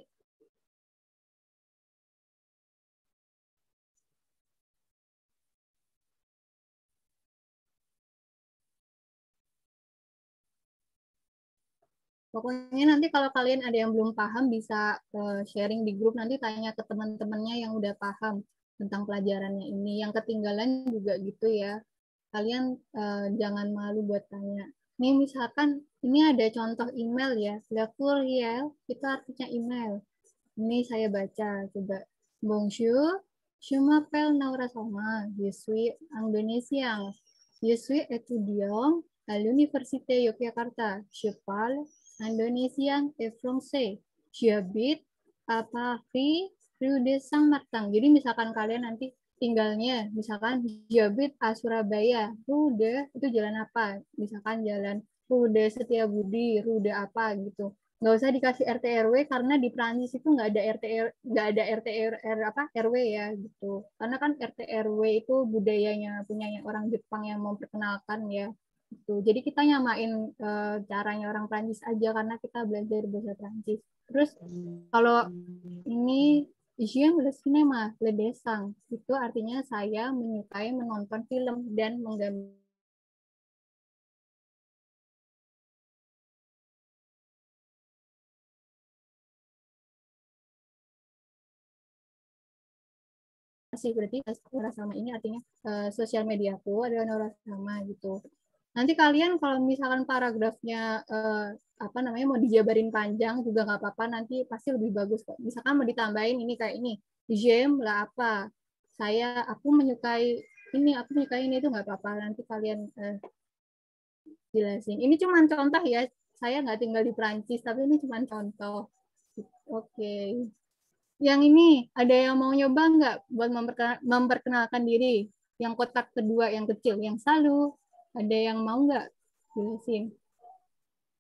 A: Pokoknya nanti kalau kalian ada yang belum paham bisa uh, sharing di grup, nanti tanya ke teman-temannya yang udah paham tentang pelajarannya ini. Yang ketinggalan juga gitu ya. Kalian uh, jangan malu buat tanya. Nih misalkan ini ada contoh email ya. Le courriel itu artinya email. Ini saya baca coba. Bonjour, je m'appelle Naura Salma. Je suis Indonésien. Je suis étudiant à l'université Yogyakarta. Je parle Indonésien et français. J'habite à Paris, rue de Saint-Martin. Jadi misalkan kalian nanti tinggalnya, misalkan J'habite à Surabaya, Rude itu jalan apa? Misalkan jalan Rude Setiabudi, Rude apa gitu. Nggak usah dikasih R T R W karena di Prancis itu nggak ada R T R, nggak ada R T R, R apa R W ya gitu. Karena kan R T R W itu budayanya punyanya orang Jepang yang memperkenalkan ya. Gitu. Jadi kita nyamain uh, caranya orang Prancis aja karena kita belajar bahasa Prancis. Terus kalau ini j'aime le cinéma, le dessin, itu artinya saya menyukai menonton film dan menggambar. Sih berarti Naura Salma ini artinya uh, sosial mediaku adalah Naura Salma gitu. Nanti kalian kalau misalkan paragrafnya uh, apa namanya mau dijabarin panjang juga nggak apa-apa, nanti pasti lebih bagus kok. Misalkan mau ditambahin ini kayak ini, j'aime lah apa, saya aku menyukai ini, aku menyukai ini, itu nggak apa-apa. Nanti kalian uh, jelasin. Ini cuma contoh ya, saya nggak tinggal di Prancis, tapi ini cuma contoh. Oke. Okay. Yang ini, ada yang mau nyoba nggak buat memperkenal, memperkenalkan diri? Yang kotak kedua, yang kecil, yang salu. Ada yang mau nggak? Jelasin.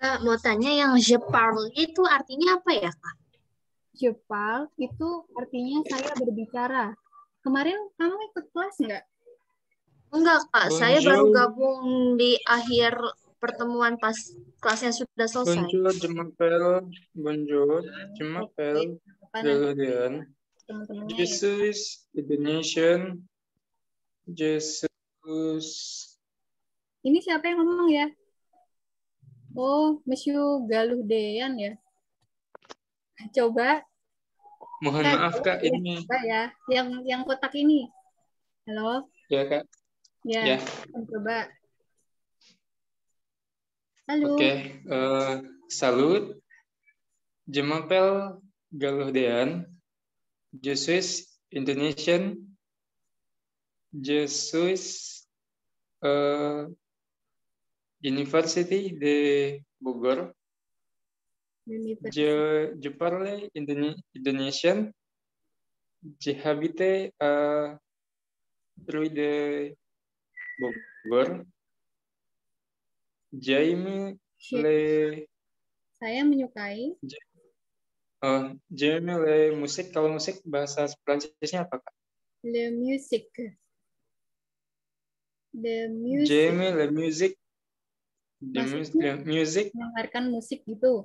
G: Kak, mau tanya yang je parle itu artinya apa ya, Kak?
A: Je parle itu artinya saya berbicara. Kemarin kamu ikut kelas nggak?
G: Enggak, Kak. Saya baru
F: Bonjour,
G: gabung di akhir pertemuan pas kelasnya sudah selesai.
F: bonjour, je m'appelle, bonjour, je m'appelle
A: Apa nanti
F: Galudian.
A: teman-temannya
F: Je
A: ya.
F: suis Indonesian. Je suis
A: Ini siapa yang ngomong ya? Oh, Monsieur Galudean ya. Coba,
F: Mohon
A: Kak,
F: maaf
A: coba
F: Kak,
A: ya,
F: ini
A: coba ya. Yang yang kotak ini. Halo?
F: ya Kak.
A: Ya,
F: Ya,
A: coba. Halo.
F: oke. Eh, salut. Je m'appelle Galudian. Je suis Indonesian. Je suis euh, University de Bogor.
A: University.
F: Je, je parle Indone- Indonesian. Je habite à rue de Bogor. J'aime les
A: Saya menyukai
F: oh, j'aime les musik. Kalau musik bahasa Prancisnya apa Kak?
A: le music. The music.
F: J'aime le music. The mu-
A: Maksudnya
F: le music.
A: mendengarkan musik gitu.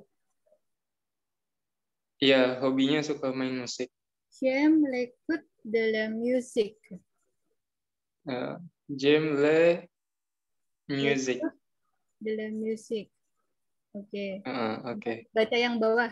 F: Iya, hobinya suka main musik.
A: J'aime l'écoute de la musique.
F: Uh, j'aime le music.
A: L'écoute de la musique. Oke.
F: Uh, Oke.
A: Baca yang bawah.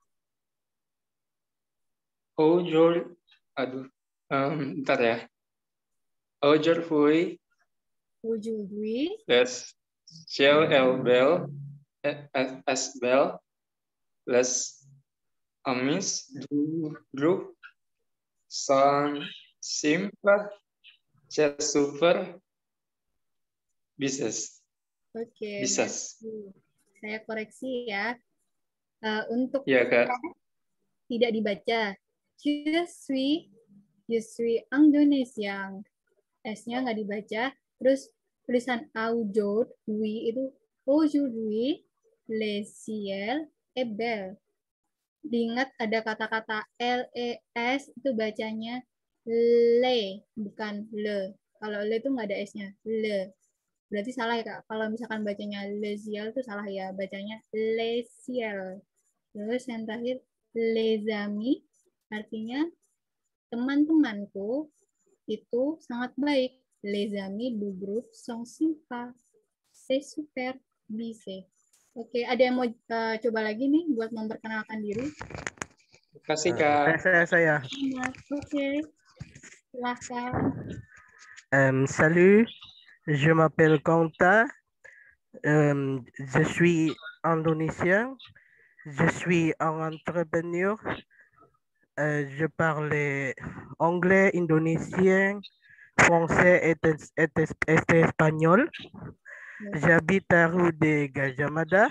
F: Aujourd'hui, aduh, um, bentar ya. Aujourd'hui,
A: Aujourd'hui,
F: les ciel est belle, est est belle, les amis du groupe sont simples, c'est super, bisous.
A: oke,
F: Bisous.
A: merci. Saya koreksi ya. Eh, untuk
F: Ya Kak.
A: tidak dibaca. Je suis, je suis Indonesian. S-nya nggak dibaca. Terus tulisan aujourd'hui itu aujourd'hui, le ciel est belle. Diingat ada kata-kata L E S itu bacanya le, bukan le. Kalau le itu nggak ada S-nya, le. Berarti salah ya Kak. Kalau misalkan bacanya le ciel itu salah ya, bacanya le ciel. Terus yang terakhir les amis, artinya teman-temanku itu sangat baik. Les amis du groupe sont sympas. C'est super, bisa. Oke, ada yang mau uh, coba lagi nih buat memperkenalkan diri?
F: Terima kasih Kak.
L: Saya, saya.
A: Oke, silahkan.
L: Euh, salut, je m'appelle Kanta. Euh, je suis indonésien. Je suis un entrepreneur. Euh, je parle anglais, indonésien, français et, et, et espagnol. J'habite à rue de Gajah.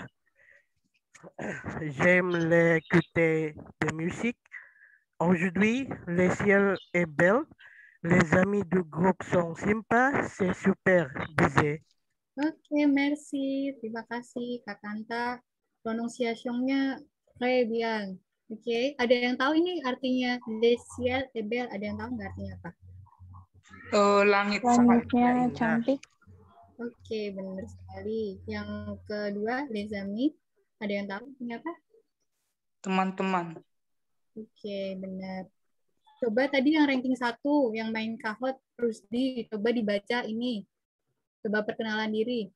L: J'aime l'écouter de musique. Aujourd'hui, le ciel est belle. Les amis du groupe sont sympas. C'est super. Bisous.
A: Oke, merci. Terima kasih Kak Kanta. Pronunciation-nya très bien. Oke, ada yang tahu ini artinya le ciel est belle? Ada yang tahu nggak artinya apa?
T: Oh, langit sangat
R: Langitnya
T: indah.
R: cantik.
A: Oke, benar sekali. Yang kedua, les amis. Ada yang tahu artinya apa?
T: Teman-teman.
A: Oke, benar. Coba tadi yang ranking satu, yang main kahot, Rusdi, coba dibaca ini. Coba perkenalan diri.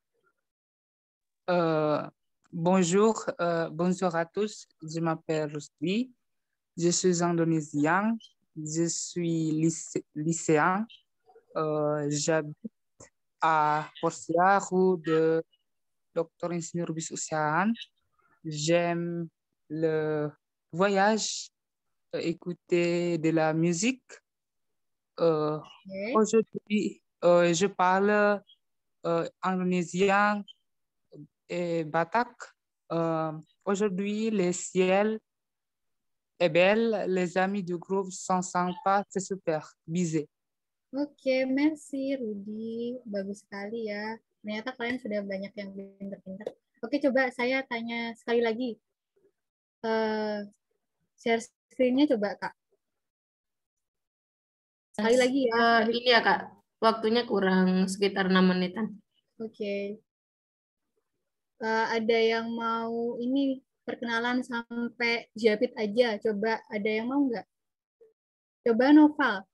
T: Euh, bonjour, euh, bonjour à tous. Je m'appelle Rusdi. Je suis indonésien. Je suis lycé- lycéen. Euh, j'habite à Portia, rue de Docteur Ingénieur Bisoussian. J'aime le voyage, euh, écouter de la musique. Euh,
A: Oke.
T: Aujourd'hui, euh, je parle euh, indonésien et Batak. Euh, Aujourd'hui, le ciel est belle. Les amis du groupe sont sympas. C'est super. Bisous.
A: Oke, merci Rudi. Bagus sekali ya. Ternyata kalian sudah banyak yang pinter-pinter. Oke, Oke, coba saya tanya sekali lagi. Uh, share screen-nya coba, Kak. Sekali lagi ya.
B: Uh, ini ya, Kak. Waktunya kurang sekitar enam menitan.
A: Oke. Okay. Uh, ada yang mau ini perkenalan sampai Japit aja. Coba ada yang mau nggak? Coba Noval.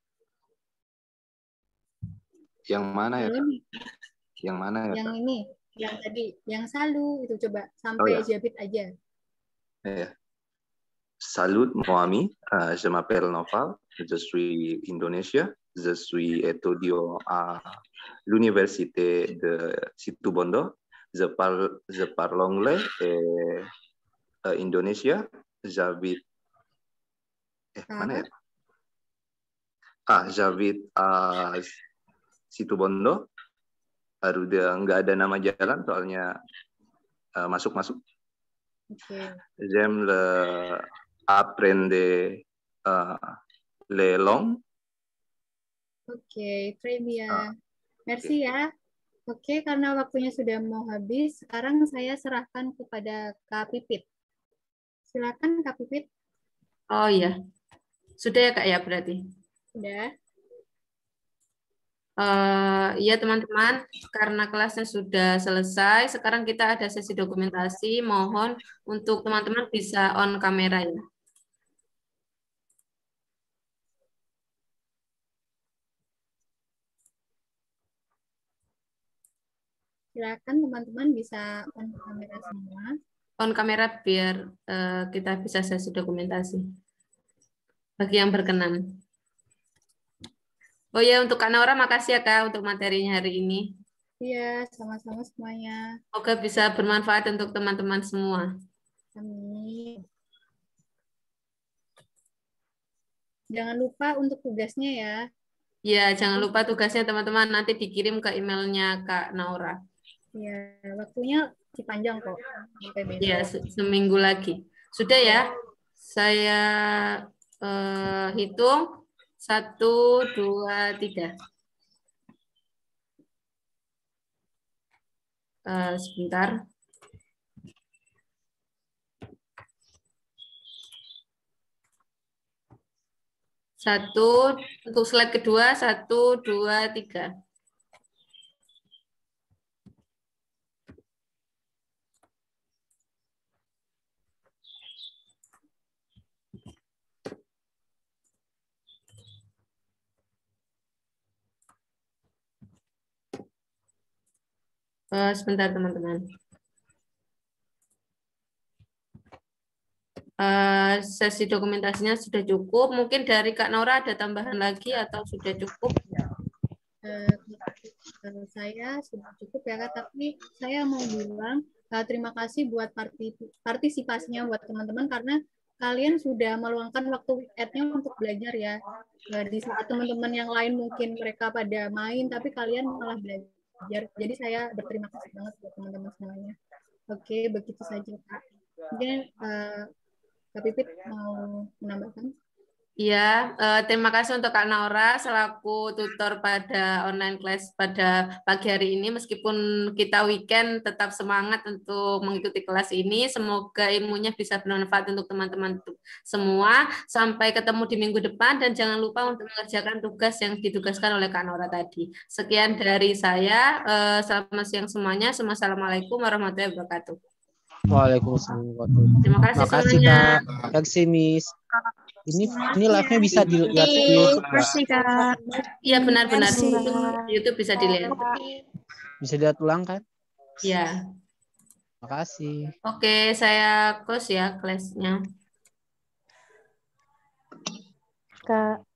N: Yang mana ya?
A: Halo,
N: yang mana ya?
A: Yang
N: Kak?
A: ini, yang tadi, yang Salu itu coba sampai
N: oh, ya.
A: Japit aja.
N: Ya. Salut, mon ami. Uh, je m'appelle Noval. Je suis Indonesia. Je suis étudiant à l'université de Situbondo. Je parle, je parle anglais et uh, Indonesia. J'habite. Eh, ah. mana ya? Ah, j'habite à Situbondo. Baru dia nggak ada nama jalan soalnya masuk-masuk. Uh, okay. J'aime le apprendre uh, les langues.
A: Oke, okay, très bien. Uh, Merci okay. ya. Oke, okay, karena waktunya sudah mau habis, sekarang saya serahkan kepada Kak Pipit. Silakan Kak Pipit.
B: Oh iya, sudah ya Kak ya berarti?
A: Sudah.
B: Uh, ya teman-teman, karena kelasnya sudah selesai, sekarang kita ada sesi dokumentasi. Mohon untuk teman-teman bisa on kamera ya.
A: Silakan teman-teman bisa on kamera semua.
B: On kamera biar uh, kita bisa sesi dokumentasi. Bagi yang berkenan. Oh ya, untuk Kak Naura, makasih ya Kak untuk materinya hari ini.
A: Iya, sama-sama semuanya.
B: Semoga bisa bermanfaat untuk teman-teman semua.
A: Amin. Jangan lupa untuk tugasnya ya.
B: Ya, jangan lupa tugasnya teman-teman nanti dikirim ke emailnya Kak Naura.
A: Ya, waktunya masih panjang kok.
B: Ya, se seminggu lagi. Sudah ya? Saya uh, hitung. Satu, dua, tiga. Uh, sebentar. Satu, untuk slide kedua, satu, dua, tiga. Uh, sebentar teman-teman. Uh, sesi dokumentasinya sudah cukup. Mungkin dari Kak Nora ada tambahan lagi atau sudah cukup?
A: Uh, saya sudah cukup ya Kak, tapi saya mau bilang uh, terima kasih buat partisipasinya buat teman-teman karena kalian sudah meluangkan waktu weekend-nya untuk belajar ya. Uh, di saat teman-teman yang lain mungkin mereka pada main, tapi kalian malah belajar. Jadi saya berterima kasih banget buat teman-teman semuanya. Oke, begitu saja Kak. Mungkin uh, Kak Pipit mau menambahkan?
B: Iya, uh, terima kasih untuk Kak Naura selaku tutor pada online class pada pagi hari ini. Meskipun kita weekend, tetap semangat untuk mengikuti kelas ini. Semoga ilmunya bisa bermanfaat untuk teman-teman semua. Sampai ketemu di minggu depan dan jangan lupa untuk mengerjakan tugas yang ditugaskan oleh Kak Naura tadi. Sekian dari saya. Uh, selamat siang semuanya. Assalamualaikum warahmatullahi wabarakatuh.
D: Waalaikumsalam warahmatullahi wabarakatuh.
B: Terima kasih
D: Makasih
B: semuanya.
D: Kak. Terima Miss. Ini ini live-nya bisa dilihat di YouTube, Kak.
B: Terima kasih, Kak. Iya, benar-benar. YouTube bisa dilihat.
D: Bisa dilihat ulang kan?
B: Iya.
D: Makasih.
B: Oke, saya close ya kelasnya.
C: Kak.